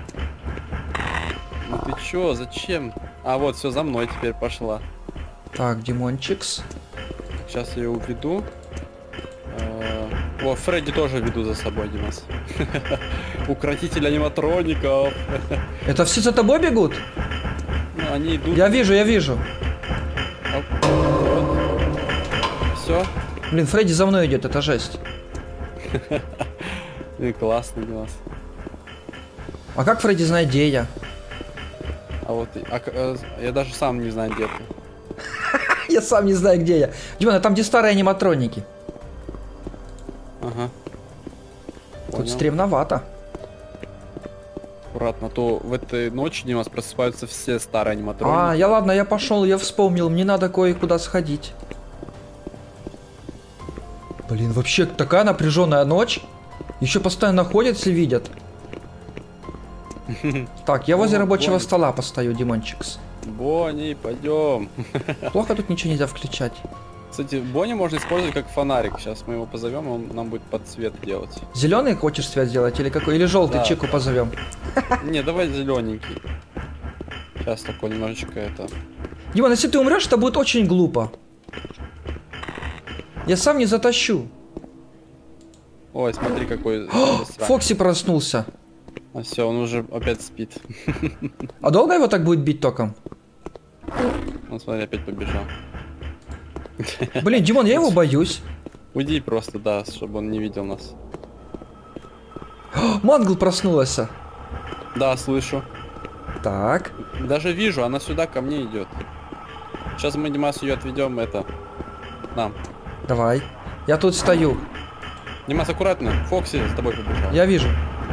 Ну ты чё, зачем? А вот, все, за мной теперь пошла. Так, Димончикс. Сейчас я ее уведу. О, Фредди тоже веду за собой, Димас. Укротитель аниматроников. Это все за тобой бегут? Ну, они идут. Я вижу. Все. Блин, Фредди за мной идет, это жесть. Классно, Димас. А как Фредди знает, где я? А вот я даже сам не знаю, где ты. Я сам не знаю, где я. Димон, а там где старые аниматроники? Ага. Тут Понял. стремновато. Аккуратно, то в этой ночи, Димас, просыпаются все старые аниматроники. Я пошел, я вспомнил, мне надо кое-куда сходить. Блин, вообще такая напряженная ночь. Еще постоянно ходят, если видят. Так, я возле рабочего стола постою, Димончикс. Бонни, пойдем. Плохо тут ничего нельзя включать. Кстати, Бонни можно использовать как фонарик. Сейчас мы его позовем, он нам будет подсвет делать. Зеленый хочешь свет сделать или какой? Или желтый Да. Чику позовем? Не, давай зелененький. Сейчас такой немножечко это. Димон, если ты умрешь, это будет очень глупо. Я сам не затащу. Ой, смотри, какой. Фокси проснулся. А все, он уже опять спит. А долго его так будет бить током? Он, смотри, опять побежал. Блин, Димон, я его боюсь. Уйди просто, да, чтобы он не видел нас. Мангл проснулась. Да, слышу. Так. Даже вижу, она сюда ко мне идет. Сейчас мы, Димас, ее отведем, это. Нам. Давай. Я тут стою. Димас, аккуратно. Фокси с тобой побежал. Я вижу.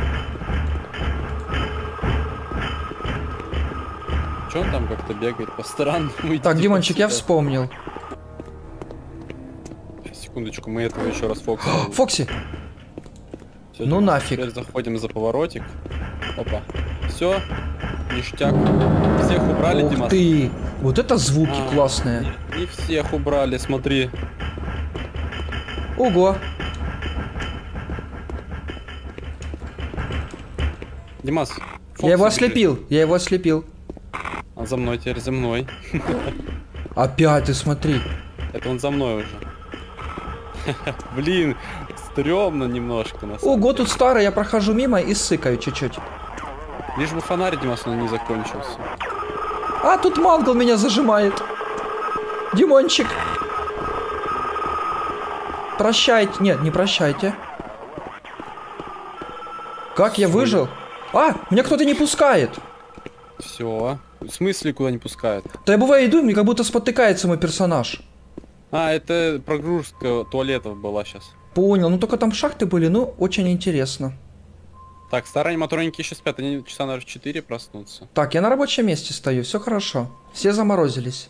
Че он там как-то бегает по сторонам? Так, Димончик, я вспомнил. Секундочку, мы этого еще раз Фокси. Фокси! Всё, Ну Димас, нафиг. Теперь заходим за поворотик. Опа. Все. Ништяк. Всех убрали, Ух Димас. ты! Вот это звуки А, классные. Не всех убрали, смотри. Ого! Димас. Я его Фокси бежит. ослепил. Я его ослепил. А за мной теперь, за мной. Опять ты смотри. Это он за мной уже. Блин, стрёмно немножко на самом Ого, тут старый, я прохожу мимо и сыкаю чуть-чуть. деле. Лишь бы фонарь, Димас, он не закончился. А, тут Мангл меня зажимает. Димончик. Прощайте. Нет, не прощайте. Как я выжил? А, меня кто-то не пускает. Все. В смысле, куда не пускают? Да я бываю иду, и мне как будто спотыкается мой персонаж. А, это прогрузка туалетов была сейчас. Понял, ну только там шахты были, ну, очень интересно. Так, старые аниматроники еще спят, они часа, наверное, 4 проснутся. Так, я на рабочем месте стою, все хорошо. Все заморозились.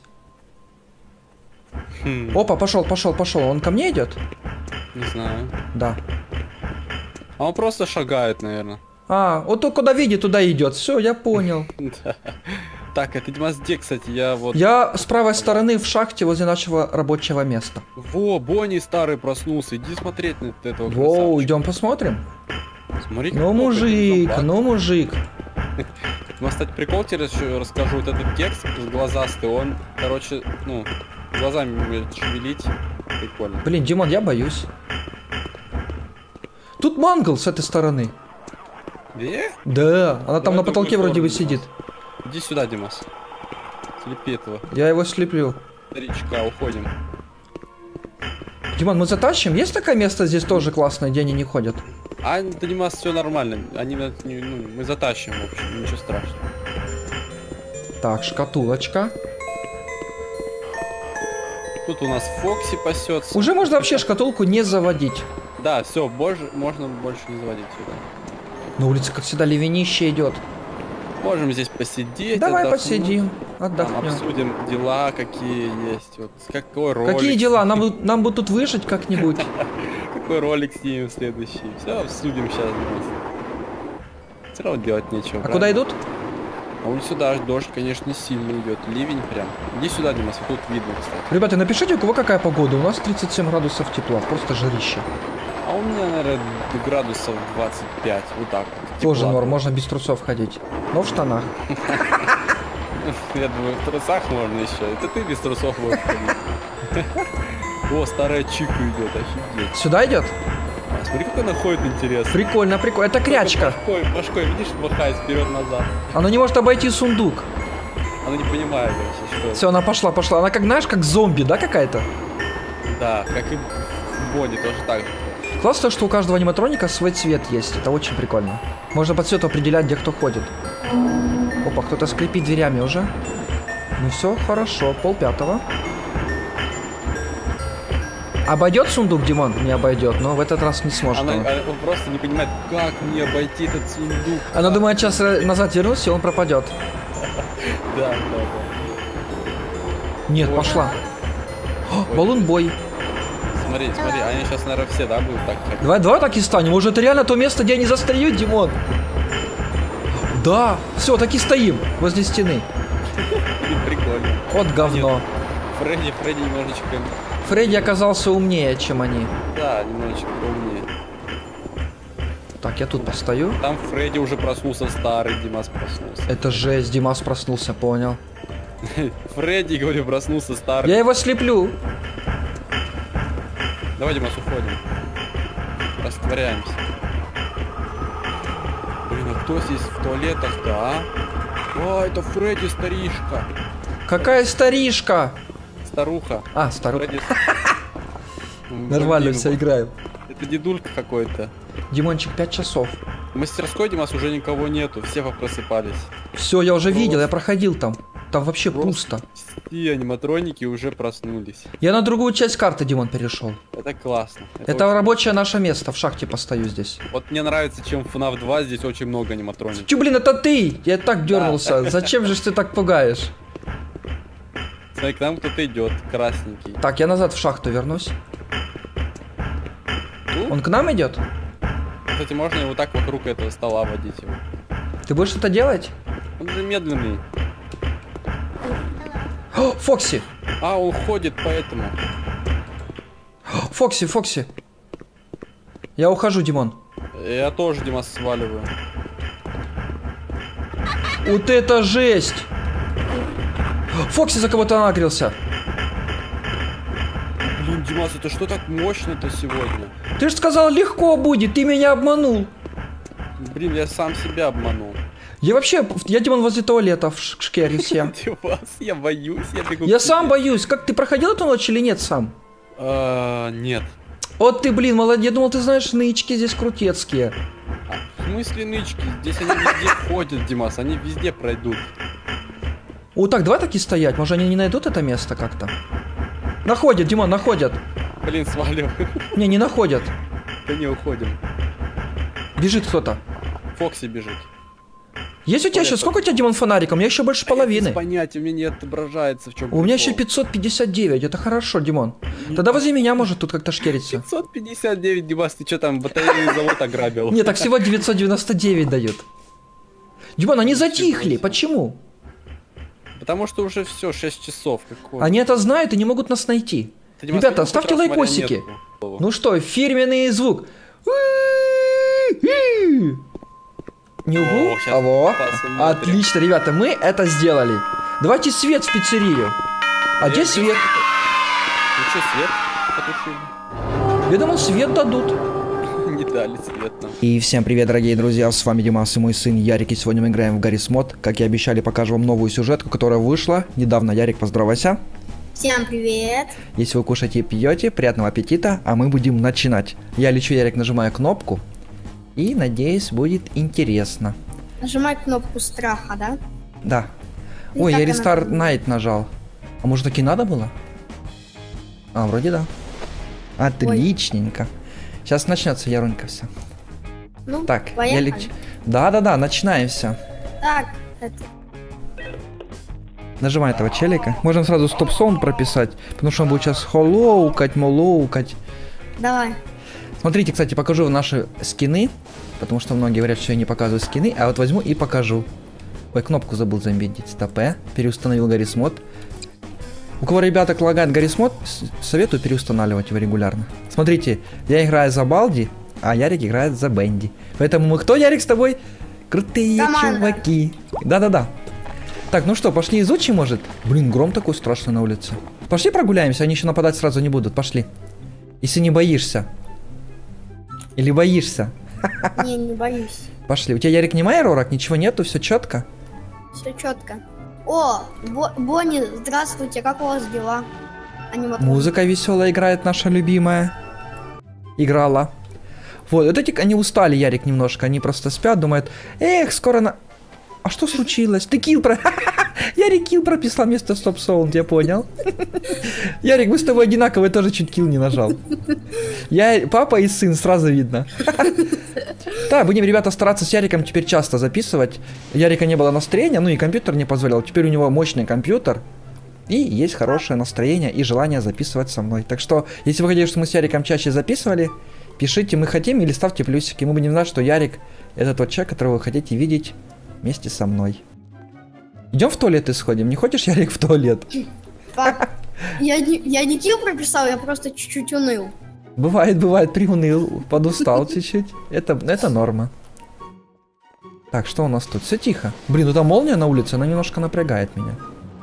Хм, Опа, пошел, пошел, пошел. Он ко мне идет? не знаю. Да. А он просто шагает, наверное. А, вот то, куда видит, туда идет. Все, я понял. Да. Так, это Димас где, кстати? Я вот... Я с правой стороны в шахте возле нашего рабочего места. Во, Бонни старый проснулся. Иди смотреть на этого Воу, красавчика. идем посмотрим. Смотри, Ну, мужик, ну, мужик. Ну, кстати, прикол тебе еще расскажу. Вот этот текст глазастый, он, короче, ну, глазами умеет шевелить. Прикольно. Блин, Димон, я боюсь. Тут Мангл с этой стороны. Где? Да, она там Давай на потолке другую вроде бы сторону, сидит. Иди сюда, Димас. Слепи этого Я его слеплю. старичка, уходим. Димон, мы затащим? Есть такое место здесь тоже классное, где они не ходят? А, да, Димас, все нормально. Они, ну, мы затащим, в общем, ничего страшного. Так, шкатулочка. Тут у нас Фокси пасется. Уже можно вообще шкатулку не заводить. Да, все, можно больше не заводить сюда. На улице, как всегда, ливенище идет. Можем здесь посидеть. Давай отдохнуть. посидим, Там отдохнем. обсудим дела, какие есть. Вот какой ролик. Какие дела? Нам бы тут выжить как-нибудь. Какой ролик снимем следующий. Все обсудим сейчас. Все равно делать нечего. А куда идут? А вон сюда дождь, конечно, сильно идет. Ливень прям. Иди сюда, Димас, вот тут видно, кстати. Ребята, напишите, у кого какая погода. У нас 37 градусов тепла, просто жарище. А у меня, наверное, градусов 25. Вот так вот. Тоже Тепла. норм, можно без трусов ходить. Но в штанах. Я думаю, в трусах можно еще. Это ты без трусов будешь ходить. О, старая Чика идет, офигеть. Сюда идет? А, смотри, как она ходит, интересно. Прикольно, прикольно. Это крячка. Башкой, видишь, махает вперед-назад. Она не может обойти сундук. Она не понимает вообще, что это. Все, она пошла, пошла. Она как, знаешь, как зомби, да, какая-то? Да, как и в Бонни, тоже так же. Классно, что у каждого аниматроника свой цвет есть. Это очень прикольно. Можно по цвету определять, где кто ходит. Опа, кто-то скрипит дверями уже. Ну все, хорошо. 4:30. Обойдет сундук, Димон? Не обойдет, но в этот раз не сможет. Он он. просто не понимает, как мне обойти этот сундук. Она думает, сейчас назад вернусь, и он пропадет. Да, да, Нет, Ой. пошла. О, баллон-бой. да. Смотри, они сейчас, наверное, все, да, будут так ходить? Давай так и станем. Может, это реально то место, где они застреют, Димон? Да, все, так и стоим возле стены. Прикольно. Вот говно. Фредди немножечко... Фредди оказался умнее, чем они. Да, немножечко умнее. Так, я тут постою. Там Фредди уже проснулся старый, Димас проснулся. Это жесть, Димас проснулся, понял. Фредди, говорю, проснулся старый. Я его слеплю. Давай, Димас, уходим. Растворяемся. Блин, а кто здесь в туалетах-то, а? О, это Фредди старишка. Какая старишка? Старуха. А, старуха. Фредди... Нормально Блин, все играем. Это дедулька какой-то. Димончик, 5 часов. В мастерской, Димас, уже никого нету, все попросыпались. Все, я уже Просто. видел, я проходил там. Там вообще пусто. Все аниматроники уже проснулись. Я на другую часть карты, Димон, перешел. Это классно. Это очень- рабочее наше место, в шахте постою здесь. Вот мне нравится, чем в FNAF 2 здесь очень много аниматроников. Чё, блин, это ты? Я так дернулся. Зачем же ты так пугаешь? Смотри, к нам кто-то идет, красненький. Так, я назад в шахту вернусь. Тут? Он к нам идет? Кстати, можно его так вокруг этого стола водить его. Ты будешь это делать? Он же медленный. О, Фокси! А, он ходит поэтому. Фокси, Фокси! Я ухожу, Димон. Я тоже, Димас, сваливаю. Вот это жесть! Фокси за кого-то нагрелся. Блин, Димас, это что так мощно-то сегодня? Ты же сказал, легко будет, ты меня обманул. Блин, я сам себя обманул. Я вообще, я, Димон, возле туалета в шкерюсь я. Димас, я боюсь, я бегу. Я сам боюсь. Как, ты проходил эту ночь или нет сам? Нет. Вот ты, блин, молодец. Я думал, ты знаешь, нычки здесь крутецкие. В смысле нычки? Здесь они везде ходят, Димас, они везде пройдут. Вот так, давай таки стоять. Может, они не найдут это место как-то? Находят, Димон, находят. Блин, сваливаю. Не находят. Да не уходим. Бежит кто-то. Фокси бежит. Есть у тебя еще, сколько у тебя, Димон, фонариком? У меня еще больше половины. Без понятия, у меня не отображается, в чем У меня еще 559, это хорошо, Димон. Тогда возле меня может тут как-то шкериться. 559, Димас, ты что там, батарею завод ограбил? Нет, так всего 999 дают. Димон, они затихли, почему? Потому что уже все, 6 часов. Какой? Они это знают и не могут нас найти. Ты, Димас, Ребята, хоть ставьте раз лайкосики. марионетку? Ну что, фирменный звук. Не угу? О, щас Алло. посмотрим. Отлично, ребята, мы это сделали. Давайте свет в пиццерию. А где свет? Ну что, свет потушили? Я думал, свет дадут. Не дали свет нам. И всем привет, дорогие друзья, с вами Димас и мой сын Ярик, и сегодня мы играем в Garry's Mod. Как и обещали, покажу вам новую сюжетку, которая вышла недавно. Ярик, поздоровайся. Всем привет. Если вы кушаете и пьете, приятного аппетита, а мы будем начинать. Я лечу, Ярик, нажимаю кнопку, и, надеюсь, будет интересно. Нажимай кнопку страха, да? Да. И Ой, как я она Restart там? Night нажал. А может, таки надо было? А, вроде да. Отличненько. Сейчас начнется, Яронька, все. Ну, Так, я поехали. лечу. Да, начинаем все. Так, это... Нажимай этого челика. Можем сразу стоп-саунд прописать, потому что он будет сейчас холоукать, молоукать. Давай. Смотрите, кстати, покажу наши скины, потому что многие говорят, что я не показываю скины, а вот возьму и покажу. Ой, кнопку забыл заметить. Стоп, переустановил Garry's Mod. У кого, ребята, лагает Garry's Mod, советую переустанавливать его регулярно. Смотрите, я играю за Балди, а Ярик играет за Бенди. Поэтому мы кто, Ярик, с тобой? Крутые Команда. чуваки. Да. Так, ну что, пошли изучим, может? Блин, гром такой страшный на улице. Пошли прогуляемся, они еще нападать сразу не будут. Пошли. Если не боишься. Или боишься? Не боюсь. Пошли. У тебя, Ярик, не майорок, ничего нету, все четко. Все четко. О, Бонни, здравствуйте, как у вас дела? Аниматрон. Музыка веселая играет, наша любимая. Играла. Вот, вот эти, они устали, Ярик, немножко. Они просто спят, думают, эх, скоро на... А что случилось? Ты килл про... Ярик килл прописал вместо стоп-саунд, я понял. Ярик, мы с тобой одинаковые, тоже чуть килл не нажал. Я папа и сын, сразу видно. Да, будем, ребята, стараться с Яриком теперь часто записывать. Ярика не было настроения, ну и компьютер не позволял. Теперь у него мощный компьютер. И есть хорошее настроение и желание записывать со мной. Так что, если вы хотите, чтобы мы с Яриком чаще записывали, пишите «мы хотим» или ставьте плюсики. Мы будем знать, что Ярик это тот человек, которого вы хотите видеть вместе со мной. Идем в туалет и сходим. Не хочешь, Ярик, в туалет? Пап, я не килл прописал, я просто чуть-чуть уныл. Бывает, приуныл, подустал чуть-чуть. Это норма. Так, что у нас тут? Все тихо. Блин, ну там молния на улице, она немножко напрягает меня.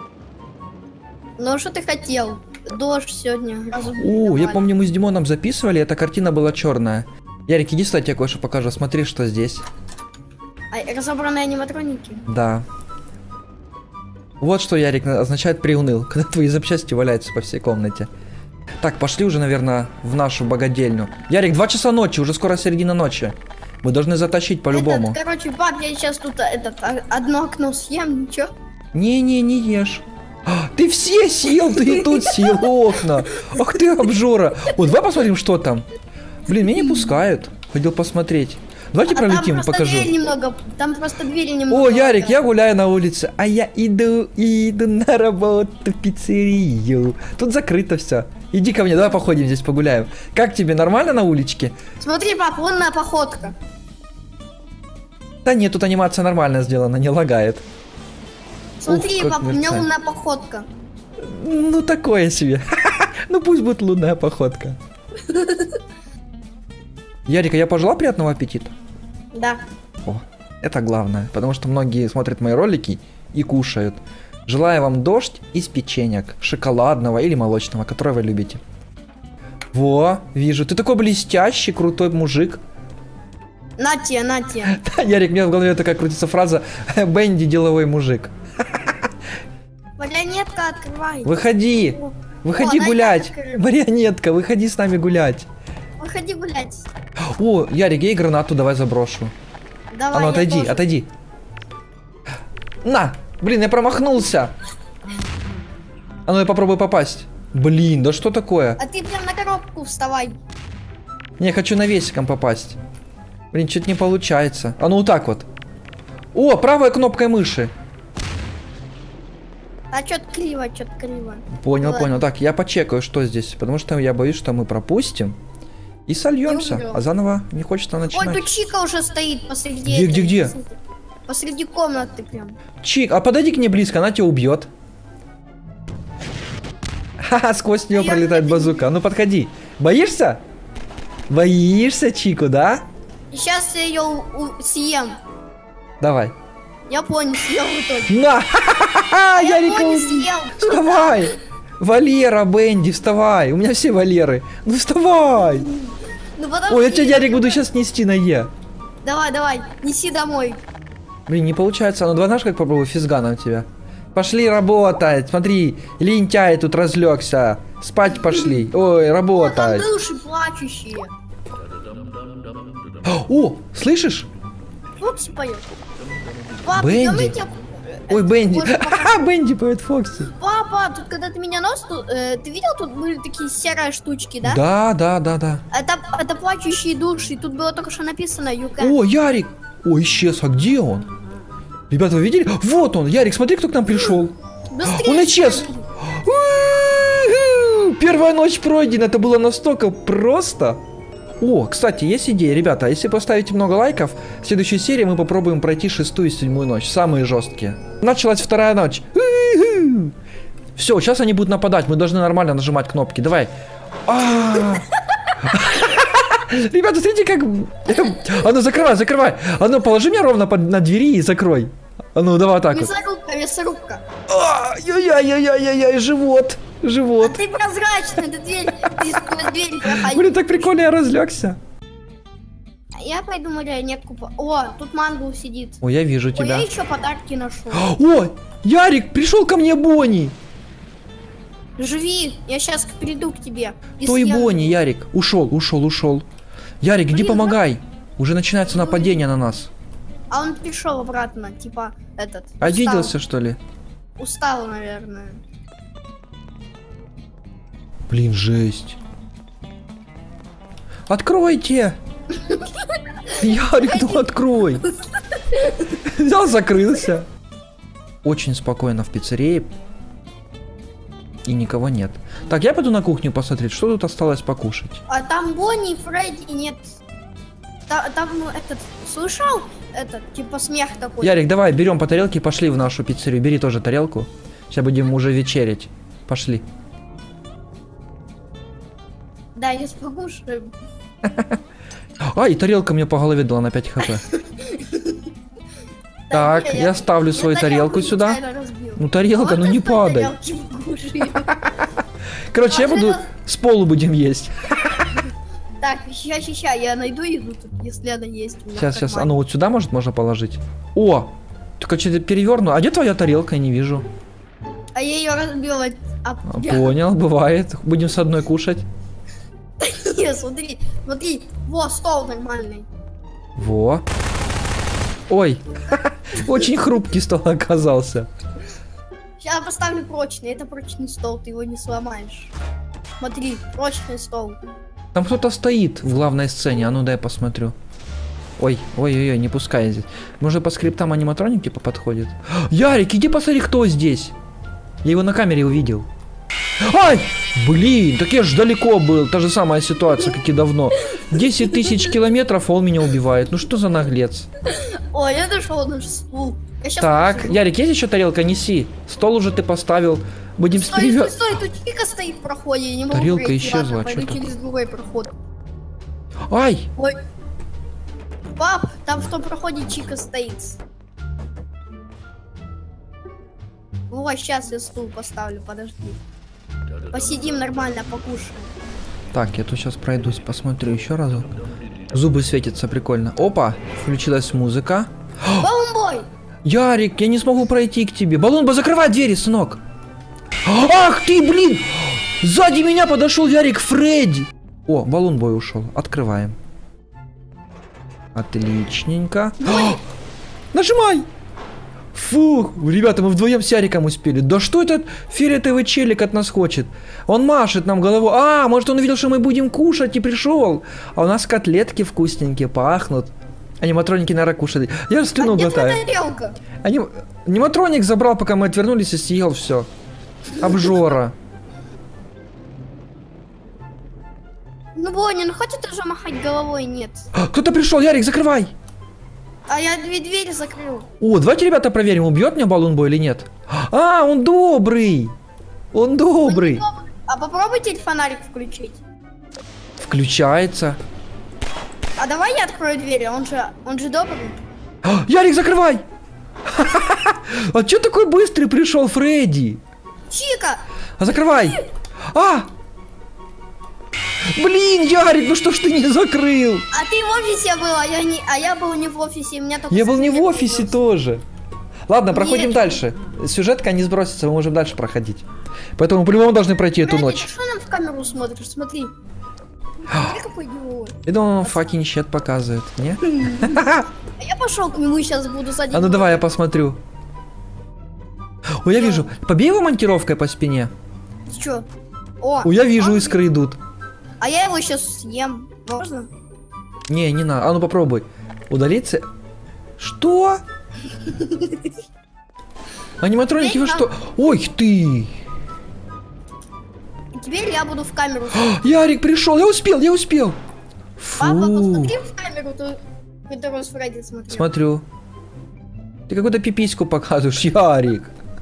Ну что ты хотел? Дождь сегодня. О, я помню, мы с Димоном записывали, эта картина была черная. Ярик, иди сюда, я тебе кое-что покажу. Смотри, что здесь. А, разобранные аниматроники? Да. Вот что, Ярик, означает приуныл, когда твои запчасти валяются по всей комнате. Так, пошли уже, наверное, в нашу богадельню. Ярик, 2 часа ночи, уже скоро середина ночи. Мы должны затащить по-любому. Короче, пап, я сейчас тут одно окно съем, ничего? Не ешь. Ты все съел, ты и тут съел окна. Ах ты обжора. Вот, давай посмотрим, что там. Блин, меня не пускают. Хотел посмотреть. Давайте пролетим, покажу. Там просто двери немного. О, Ярик, я гуляю на улице, а я иду на работу в пиццерию. Тут закрыто все. Иди ко мне, давай походим здесь, погуляем. Как тебе, нормально на уличке? Смотри, пап, лунная походка. Да нет, тут анимация нормально сделана, не лагает. Смотри, Ух, пап, у меня мерцает. лунная походка. Ну, такое себе. Ну, пусть будет лунная походка. Ярика, я пожелал приятного аппетита? Да. О, это главное, потому что многие смотрят мои ролики и кушают. Желаю вам дождь из печенек, шоколадного или молочного, который вы любите. Во, вижу, ты такой блестящий, крутой мужик. На тебе, на тебе. Ярик, у меня в голове такая крутится фраза «Бенди деловой мужик». Марионетка, открывай. Выходи, выходи О, гулять. Надя, Марионетка, выходи с нами гулять. Выходи гулять. О, Ярик, я и гранату давай заброшу. Давай, А ну я отойди, тоже. отойди. На! Блин, я промахнулся. А ну я попробую попасть. Блин, да что такое? А ты прям на коробку вставай. Не, я хочу навесиком попасть. Блин, что-то не получается. А ну вот так вот. О, правой кнопкой мыши. А что-то криво, что-то криво. Понял, Ладно. понял. Так, я почекаю, что здесь. Потому что я боюсь, что мы пропустим. И сольемся. умрём. А заново не хочется Ой, начинать. тут Чика уже стоит посреди. Где, где, где? Посреди комнаты прям. Чик, а подойди к ней близко, она тебя убьет. Ха-ха, сквозь нее Я пролетает не- базука. А ну подходи. Боишься? Боишься, Чику, да? И сейчас я ее съем. Давай. Я пони съел в итоге. На! Ха-ха-ха! Я Ярика пони убил. съел. Вставай! Валера, Бенди, вставай! У меня все Валеры. Ну вставай! Ну подожди. Ой, я тебя, Ярик, буду сейчас нести на Е. Давай, давай, неси домой. Блин, не получается. Ну давай, знаешь, как попробую физганом тебя. Пошли работать. Смотри, лентяй тут разлегся. Спать пошли. Ой, Там работать. души плачущие. О, слышишь? Фокси поет. Папа, Бенди. идём я тебе- Ой, Бенди. Боже, пока- Ха-ха, Бенди поет Фокси. Папа, тут когда ты меня нос, ты видел, тут были такие серые штучки, да? Да. Это плачущие души, тут было только что написано Юка. О, Ярик. О, исчез. А где он? Ребята, вы видели? Вот он. Ярик, смотри, кто к нам пришел. Быстрее! Он исчез. У-у-у. Первая ночь пройдена. Это было настолько просто. О, кстати, есть идея, ребята. Если поставите много лайков, в следующей серии мы попробуем пройти 6-ю и 7-ю ночь. Самые жесткие. Началась 2-я ночь. Все, сейчас они будут нападать. Мы должны нормально нажимать кнопки. Давай. Ребята, смотрите, как... А ну, закрывай. А ну, положи меня ровно на двери и закрой. А ну, давай так вот. Мясорубка. Ай-яй-яй-яй-яй, живот. А ты прозрачный, ты сквозь дверь проходи. Блин, так прикольно я разлегся. Я пойду марионетку. О, тут мангл сидит. О, я вижу Ой, я тебя. еще подарки нашел. О, Ярик, пришел ко мне Бонни. Живи, я сейчас приду к тебе. То и съем. Бонни, Ярик. Ушел. Ярик, иди Блин, помогай. Уже начинается нападение на нас. А он пришел обратно, типа этот. Обиделся, что ли? Устал, наверное. Блин, жесть. Откройте. Ярик, ну открой. Взял, закрылся. Очень спокойно в пиццерии. и никого нет. Так, я пойду на кухню посмотреть, что тут осталось покушать. А там Бонни, Фредди нет. Там этот, слышал? Этот, типа смех такой. Ярик, давай, берем по тарелке, пошли в нашу пиццерию. Бери тоже тарелку. Сейчас будем уже вечерять. Пошли. Да, я покушаю. Ай, тарелка мне по голове дала на 5 хп. Так, я ставлю свою тарелку сюда. Ну, тарелка, ну не падай. Короче, я буду с полу будем есть. Так, сейчас, я найду еду тут, если она есть. Сейчас, а ну вот сюда, может, можно положить? О, только что-то переверну. А где твоя тарелка? Я не вижу. А я ее разбила. Понял, бывает. Будем с одной кушать. Не, смотри, во, стол нормальный. Во. Ой, очень хрупкий стол оказался. Сейчас поставлю прочный, это прочный стол, ты его не сломаешь. Смотри, прочный стол. Там кто-то стоит в главной сцене, а ну дай посмотрю. Ой, ой-ой-ой, не пускай здесь. Может по скриптам аниматроник типа подходит? Ярик, иди посмотри, кто здесь. Я его на камере увидел. Ай! Блин, так я ж далеко был. Та же самая ситуация, как и давно. 10 тысяч километров, а он меня убивает. Ну что за наглец? Ой, я дошел на стул. Так, Ярик, есть еще тарелка? Неси. Стол уже ты поставил. Будем стой, тут Чика стоит в проходе. Я не могу тарелка пройти. исчезла, Ладно, пойду что-то. через другой проход. Ай! Ой. Пап, там в том проходе Чика стоит. Вот, сейчас я стул поставлю, подожди. Посидим нормально, покушаем. Так, я тут сейчас пройдусь, посмотрю еще разок. Зубы светятся, прикольно. Опа, включилась музыка. Балунбой! Ярик, я не смогу пройти к тебе. Балунбой, закрывай двери, сынок. Ах ты, блин! Сзади меня подошел Ярик Фредди. О, Балунбой ушел. Открываем. Отличненько. Нажимай! Фух, ребята, мы вдвоем с Яриком успели. Да что этот фиолетовый челик от нас хочет? Он машет нам головой. А, может он увидел, что мы будем кушать и пришел. А у нас котлетки вкусненькие, пахнут. Аниматроники, наверное, кушали. Я слюну глотаю. Аниматроник забрал, пока мы отвернулись, и съел все. Обжора. Ну, Бонни, ну хватит уже махать головой, нет. Кто-то пришел, Ярик, закрывай. А я двери закрыл. О, давайте, ребята, проверим, убьет меня Балунбой или нет. А, он добрый. Он добрый. А попробуйте фонарик включить. Включается. А давай я открою дверь, он же добрый. Ярик, закрывай. А что такой быстрый пришел Фредди? Чика! А закрывай. А! Блин, Ярик, ну что ж ты не закрыл? А ты в офисе был, а я был не в офисе, у меня только... Я был не в офисе тоже. Ладно, проходим Нет. дальше. Сюжетка не сбросится, мы можем дальше проходить. Поэтому по-любому должны пройти эту ночь. Что нам в камеру смотришь? Смотри. Смотри, какой идиот. Я думаю, он fucking shit показывает, не? А я пошел к нему, сейчас буду садить. А ну давай я посмотрю. Ой, я вижу. Побей его монтировкой по спине. Ты чё? О, Ой, я вижу, искры идут. А я его сейчас съем. Можно? Не, не надо. А ну попробуй. Удалиться. Что? Аниматроники, вы что? Ой, ты! Теперь я буду в камеру. Ярик пришел, я успел. Папа, Фу. посмотри в камеру, которую с Фредди смотрел. Смотрю. Ты какую-то пипиську показываешь, Ярик.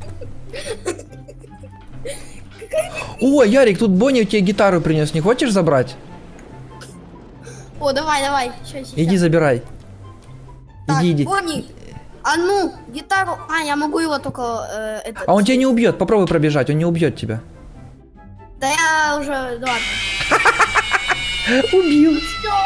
Ой, Ярик, тут Бонни тебе гитару принес, не хочешь забрать? О, давай. Сейчас. Иди забирай. Так, Иди. Бонни, а ну, гитару. А, я могу его только... А он тебя не убьет, попробуй пробежать, он не убьет тебя. Да я уже... Ладно. Убил.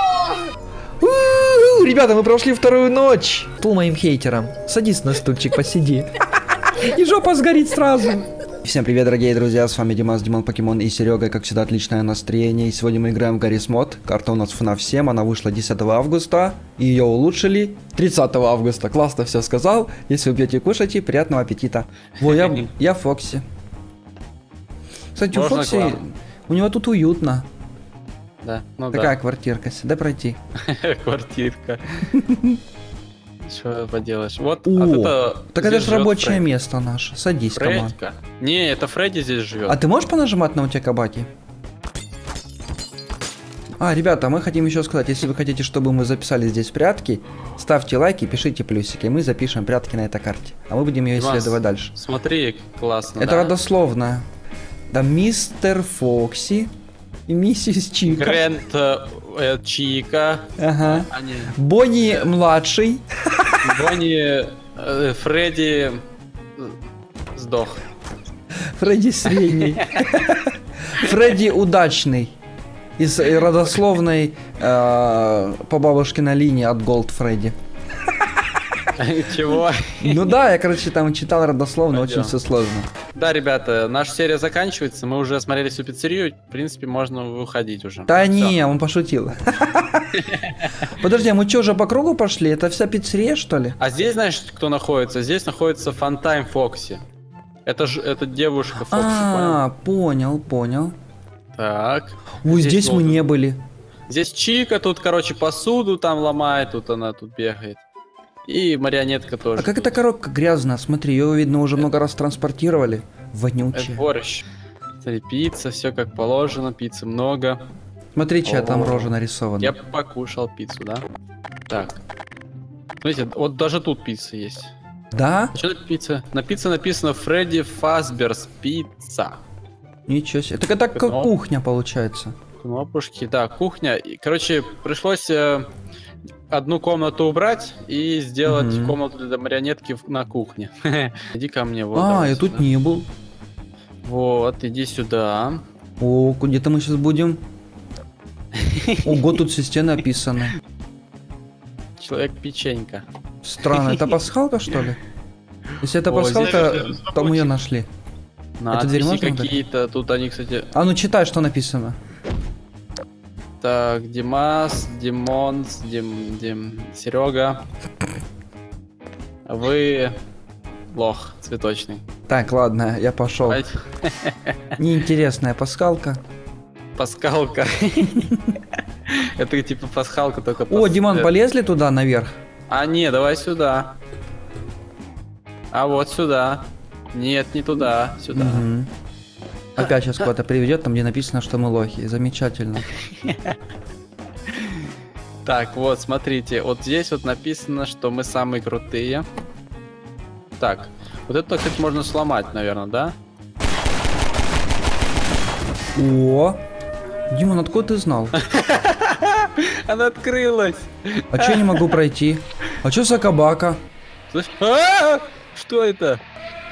У-у-у, ребята, мы прошли вторую ночь. Стул моим хейтерам. Садись на стульчик, посиди. И жопа сгорит сразу. Всем привет, дорогие друзья, с вами Димас, Димон Покемон и Серега, как всегда, отличное настроение. И сегодня мы играем в Garry's Mod. Карта у нас FNAF 7, она вышла 10 августа. И ее улучшили 30 августа. Классно все сказал. Если вы пьете и кушаете, приятного аппетита. Во, я Фокси. Кстати, у Фокси, у него тут уютно. Да, ну Такая квартирка, дай пройти. Квартирка. что поделаешь. Вот О, это так это здесь же живет рабочее Фредди. место наше. Садись, команд. Фреддика. Не, это Фредди здесь живет. А ты можешь понажимать на утекабаки? Ребята, мы хотим еще сказать, если вы хотите, чтобы мы записали здесь прятки, ставьте лайки, пишите плюсики, мы запишем прятки на этой карте. А мы будем ее Димас, исследовать дальше. Смотри, классно. Это да. родословно. Да, мистер Фокси и миссис Чика. Грэнд Чика. Ага. Они... Бонни младший. Бонни... Фредди... Сдох. Фредди средний. Фредди удачный. Из родословной по бабушкиной линии от Голд Фредди. Чего? Ну да, я, короче, там читал родословно, Пойдём. очень все сложно. Да, ребята, наша серия заканчивается. Мы уже осмотрели всю пиццерию. В принципе, можно выходить уже. Да Всё. не, он пошутил. Подожди, а мы что, уже по кругу пошли? Это вся пиццерия, что ли? А здесь, знаешь, кто находится? Здесь находится Фантайм Фокси. Это девушка Фокси, понял? Понял. Так. Ой, здесь мы вот- не были. Здесь Чика, тут, короче, посуду там ломает, тут она тут бегает. И марионетка тоже. А как тут. эта коробка грязная? Смотри, ее, видно, уже много раз транспортировали. Это Вонючая. борщ. Смотри, пицца, все как положено, пиццы много. Смотри, чья там О. рожа нарисована. Я покушал пиццу, да? Так. Смотрите, вот даже тут пицца есть. Да? Что это пицца? На пицце написано Фредди Фазберс пицца. Ничего себе. Так это как Ну. кухня получается. Кнопушки, да, кухня. И, короче, пришлось одну комнату убрать и сделать Мгм. комнату для марионетки на кухне. Иди ко мне, вот. Я давай тут сюда. не был. Вот, иди сюда. О, где-то мы сейчас будем. Ого, тут все стены описаны. Человек-печенька. Странно, это пасхалка, что ли? Если это Ой, пасхалка, здесь то мы ее нашли. дверь Надписи можно ударить? какие-то. Тут они, кстати... А ну читай, что написано. Так, Димас, Димонс, Серега. Вы лох цветочный. Так, ладно, я пошел. Давайте. Неинтересная пасхалка. Пасхалка. Это типа пасхалка только... О, Диман, полезли туда наверх? А, не, давай сюда. А вот сюда. Нет, не туда, сюда. Мгм. Опять сейчас куда-то приведет, там где написано, что мы лохи. Замечательно. Так, вот, смотрите, вот здесь вот написано, что мы самые крутые. Так, вот это, кстати, можно сломать, наверное, да? О, Диман, откуда ты знал? Она открылась. А че я не могу пройти? А че Сакабака? Слышь? А! Что это?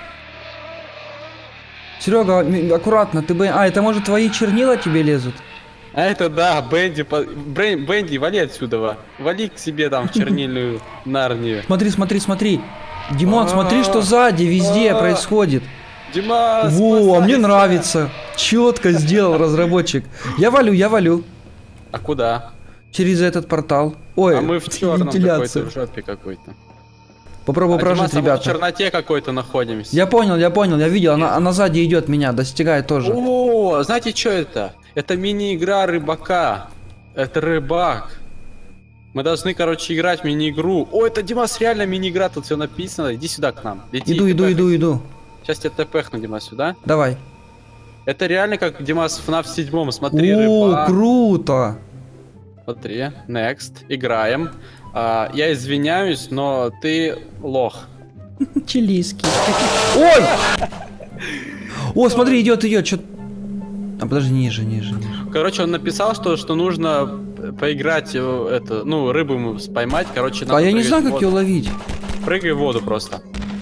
Серега, аккуратно, ты бы... А, это может твои чернила тебе лезут? А это да, Бенди, Бенди, вали отсюда, вали к себе там в чернильную Нарнию. Смотри, смотри, смотри. Димон, смотри, что сзади, везде происходит. Димас, Во, а мне спасайся. нравится. Четко сделал разработчик. Я валю. А куда? Через этот портал. Ой, А мы в черном какой-то, вентиляцию. в жопе какой-то. Попробуй А, прожить, Димас, а мы в ребята. черноте какой-то находимся. Я понял, я видел, она сзади идет меня, достигает тоже. О, знаете, что это? Это мини-игра рыбака. Это рыбак. Мы должны, короче, играть в мини-игру. О, это, Димас, реально мини-игра, тут все написано. Иди сюда к нам. Лети, Иду. Сейчас тебя тпхну, Димас, сюда. Давай. Это реально как, Димас, в FNAF 7. Смотри, О, рыбак. круто. Смотри, next, играем. Я извиняюсь, но ты лох. Чилийский. Ой! О, смотри, идет, чё... А подожди, ниже. Короче, он написал, что нужно поиграть, рыбу ему поймать, короче, А я не знаю, как ее ее ловить. Прыгай в воду просто.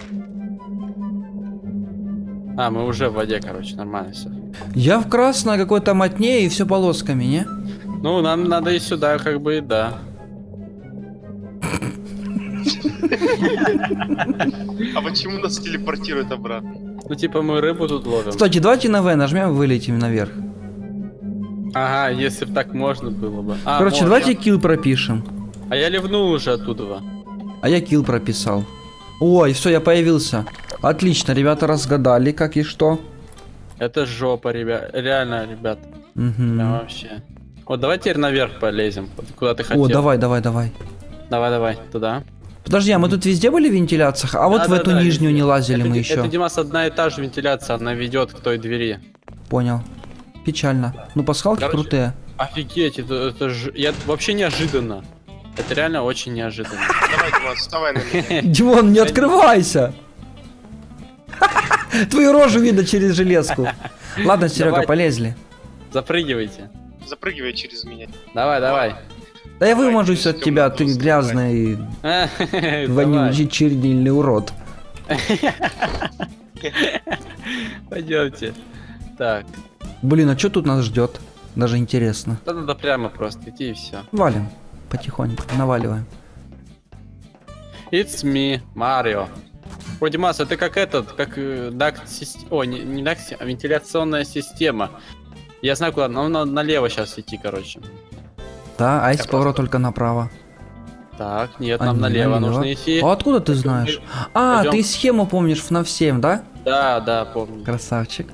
А, мы уже в воде, короче, нормально все. Я в красное какой-то мотне и все полосками, не? Ну, нам надо и сюда, как бы, да. А почему нас телепортирует обратно? Ну, типа, мы рыбу тут ловим. Кстати, давайте на В нажмем и вылетим наверх. Ага, если бы так можно было бы. Короче, можно. давайте килл пропишем. А я ливнул уже оттуда. А я килл прописал. Ой, все, я появился. Отлично, ребята разгадали, как и что. Это жопа, ребят. Реально, ребят. Мгм. Прям вообще. Вот давай теперь наверх полезем. Вот куда ты хотел. О, давай. Давай, туда. Подожди, а мы тут везде были в вентиляциях? А вот в эту нижнюю не лазили мы еще. Это, Димас, одна и та же вентиляция, она ведет к той двери. Понял. Печально. Ну, пасхалки крутые. Офигеть, это же... вообще неожиданно. Это реально очень неожиданно. Давай, Димас, вставай на меня. Димон, не открывайся! Твою рожу видно через железку. Ладно, Серега, Давай. полезли. Запрыгивайте. Запрыгивай через меня. Давай, давай. Да я Давай, выможусь через от тебя, ты темноту грязный, Давай. вонючий, чернильный урод. Пойдемте. Так. Блин, а что тут нас ждет? Даже интересно. Да надо прямо просто идти и все. Валим. Потихоньку, наваливаем. It's me, Марио. О, Димас, это как дакт система. О, не дакт, а вентиляционная система. Я знаю, куда. Нам надо налево сейчас идти, короче. Да, а если Я поворот просто- только направо? Так, нет, А, нам не, налево налево. нужно идти. А откуда ты знаешь? А, Пойдем. ты схему помнишь в FNAF 7, да? Да, помню. Красавчик.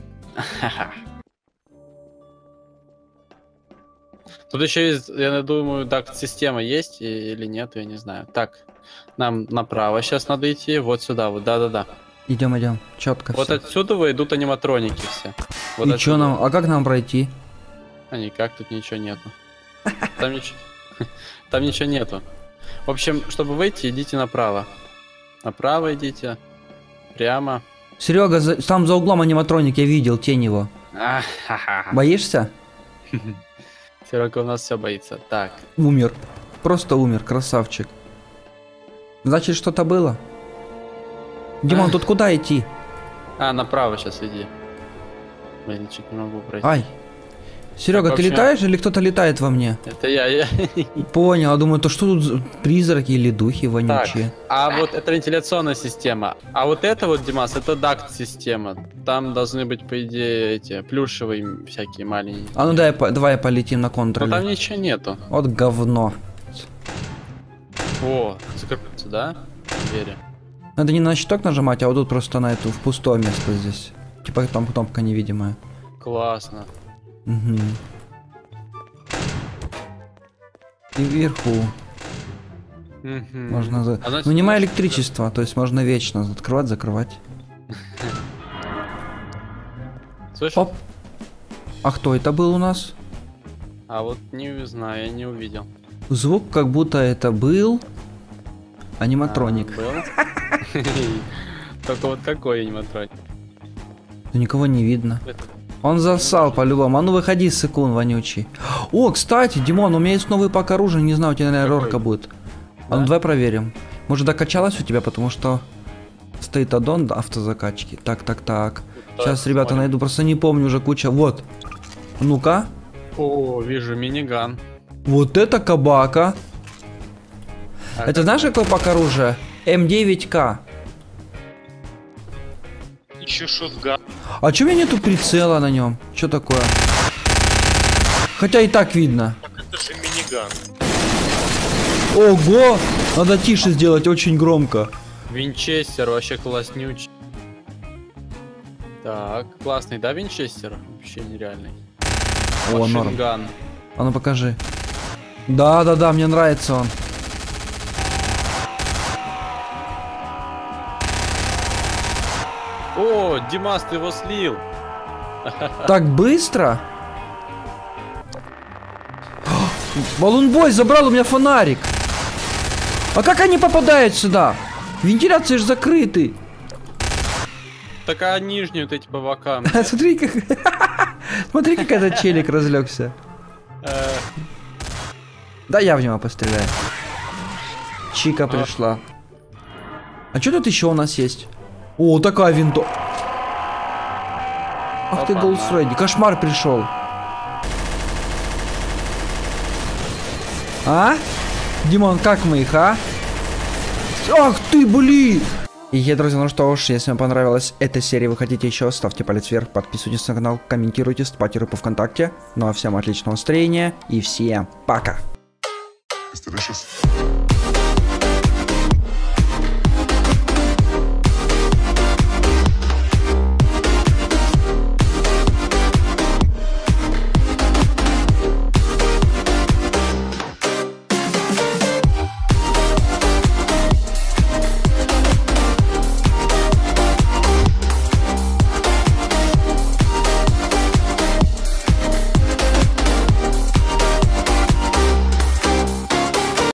Тут еще есть, я думаю, дакт-система есть или нет, я не знаю. Так, нам направо сейчас надо идти, вот сюда, вот, да. Идем, четко. Вот отсюда идут аниматроники все. Вот И отсюда. что нам? А как нам пройти? А никак, тут ничего нету. Там ничего... Там ничего нету. В общем, чтобы выйти, идите направо. Направо идите. Прямо. Серега, там за углом аниматроник, я видел тень его. Ахахаха. Боишься? Серега у нас все боится. Так. Умер. Просто умер, красавчик. Значит, что-то было? Димон, тут куда идти? Направо сейчас иди. Блин, чуть не могу пройти. Ай. Серега, Так, ты вообще- летаешь или кто-то летает во мне? Это я. Понял, я думаю, то что тут призраки или духи вонючие? А вот это вентиляционная система. А вот это вот, Димас, это дакт-система. Там должны быть, по идее, эти плюшевые всякие маленькие. А ну давай полетим на Но там контроле. ничего нету. Вот говно. О, закрыться, да? Двери. Надо не на щиток нажимать, а вот тут просто на эту, в пустое место здесь. Типа там кнопка невидимая. Классно. Угу. И вверху Мгм. можно... А значит, Ну нема значит, электричества, то есть можно вечно открывать, закрывать. Слышь? Оп. А кто это был у нас? А вот не знаю, я не увидел. Звук как будто это был аниматроник. Был? Только вот какой аниматроник? Да никого не видно. Он засал по-любому. А ну выходи, сыкун вонючий. О, кстати, Димон, у меня есть новый пак оружия. Не знаю, у тебя, наверное, Какой? рорка будет. А ну Да? давай проверим. Может, докачалась у тебя, потому что стоит аддон автозакачки. Так. Сейчас, ребята, смотрим. найду. Просто не помню уже куча. Вот. Ну-ка. О, вижу миниган. Вот это кабака. А Это знаешь, какой пак оружия? М9К. Еще шотган. А чё у меня нету прицела на нем? Что такое? Хотя и так видно. Так это же миниган. Ого! Надо тише сделать, очень громко. Винчестер вообще класснючий. Так, классный, да, Винчестер? Вообще нереальный. О, норм. Машинган. А ну покажи. Да, мне нравится он. О, Димас, ты его слил. Так быстро? Балунбой забрал у меня фонарик. А как они попадают сюда? Вентиляция же закрыты. Так а нижние вот эти по бокам. Смотри, как... Смотри, как этот челик разлегся. Да я в него постреляю. Чика пришла. А что тут еще у нас есть? О, такая винто. Ах ты, Опа-на. Голд Фредди. Кошмар пришел. А? Димон, как мы их, а? Ах ты, блин! И, друзья, ну что ж, если вам понравилась эта серия, вы хотите еще, ставьте палец вверх, подписывайтесь на канал, комментируйте, ставьте по ВКонтакте. Ну а всем отличного настроения и всем пока! It's delicious.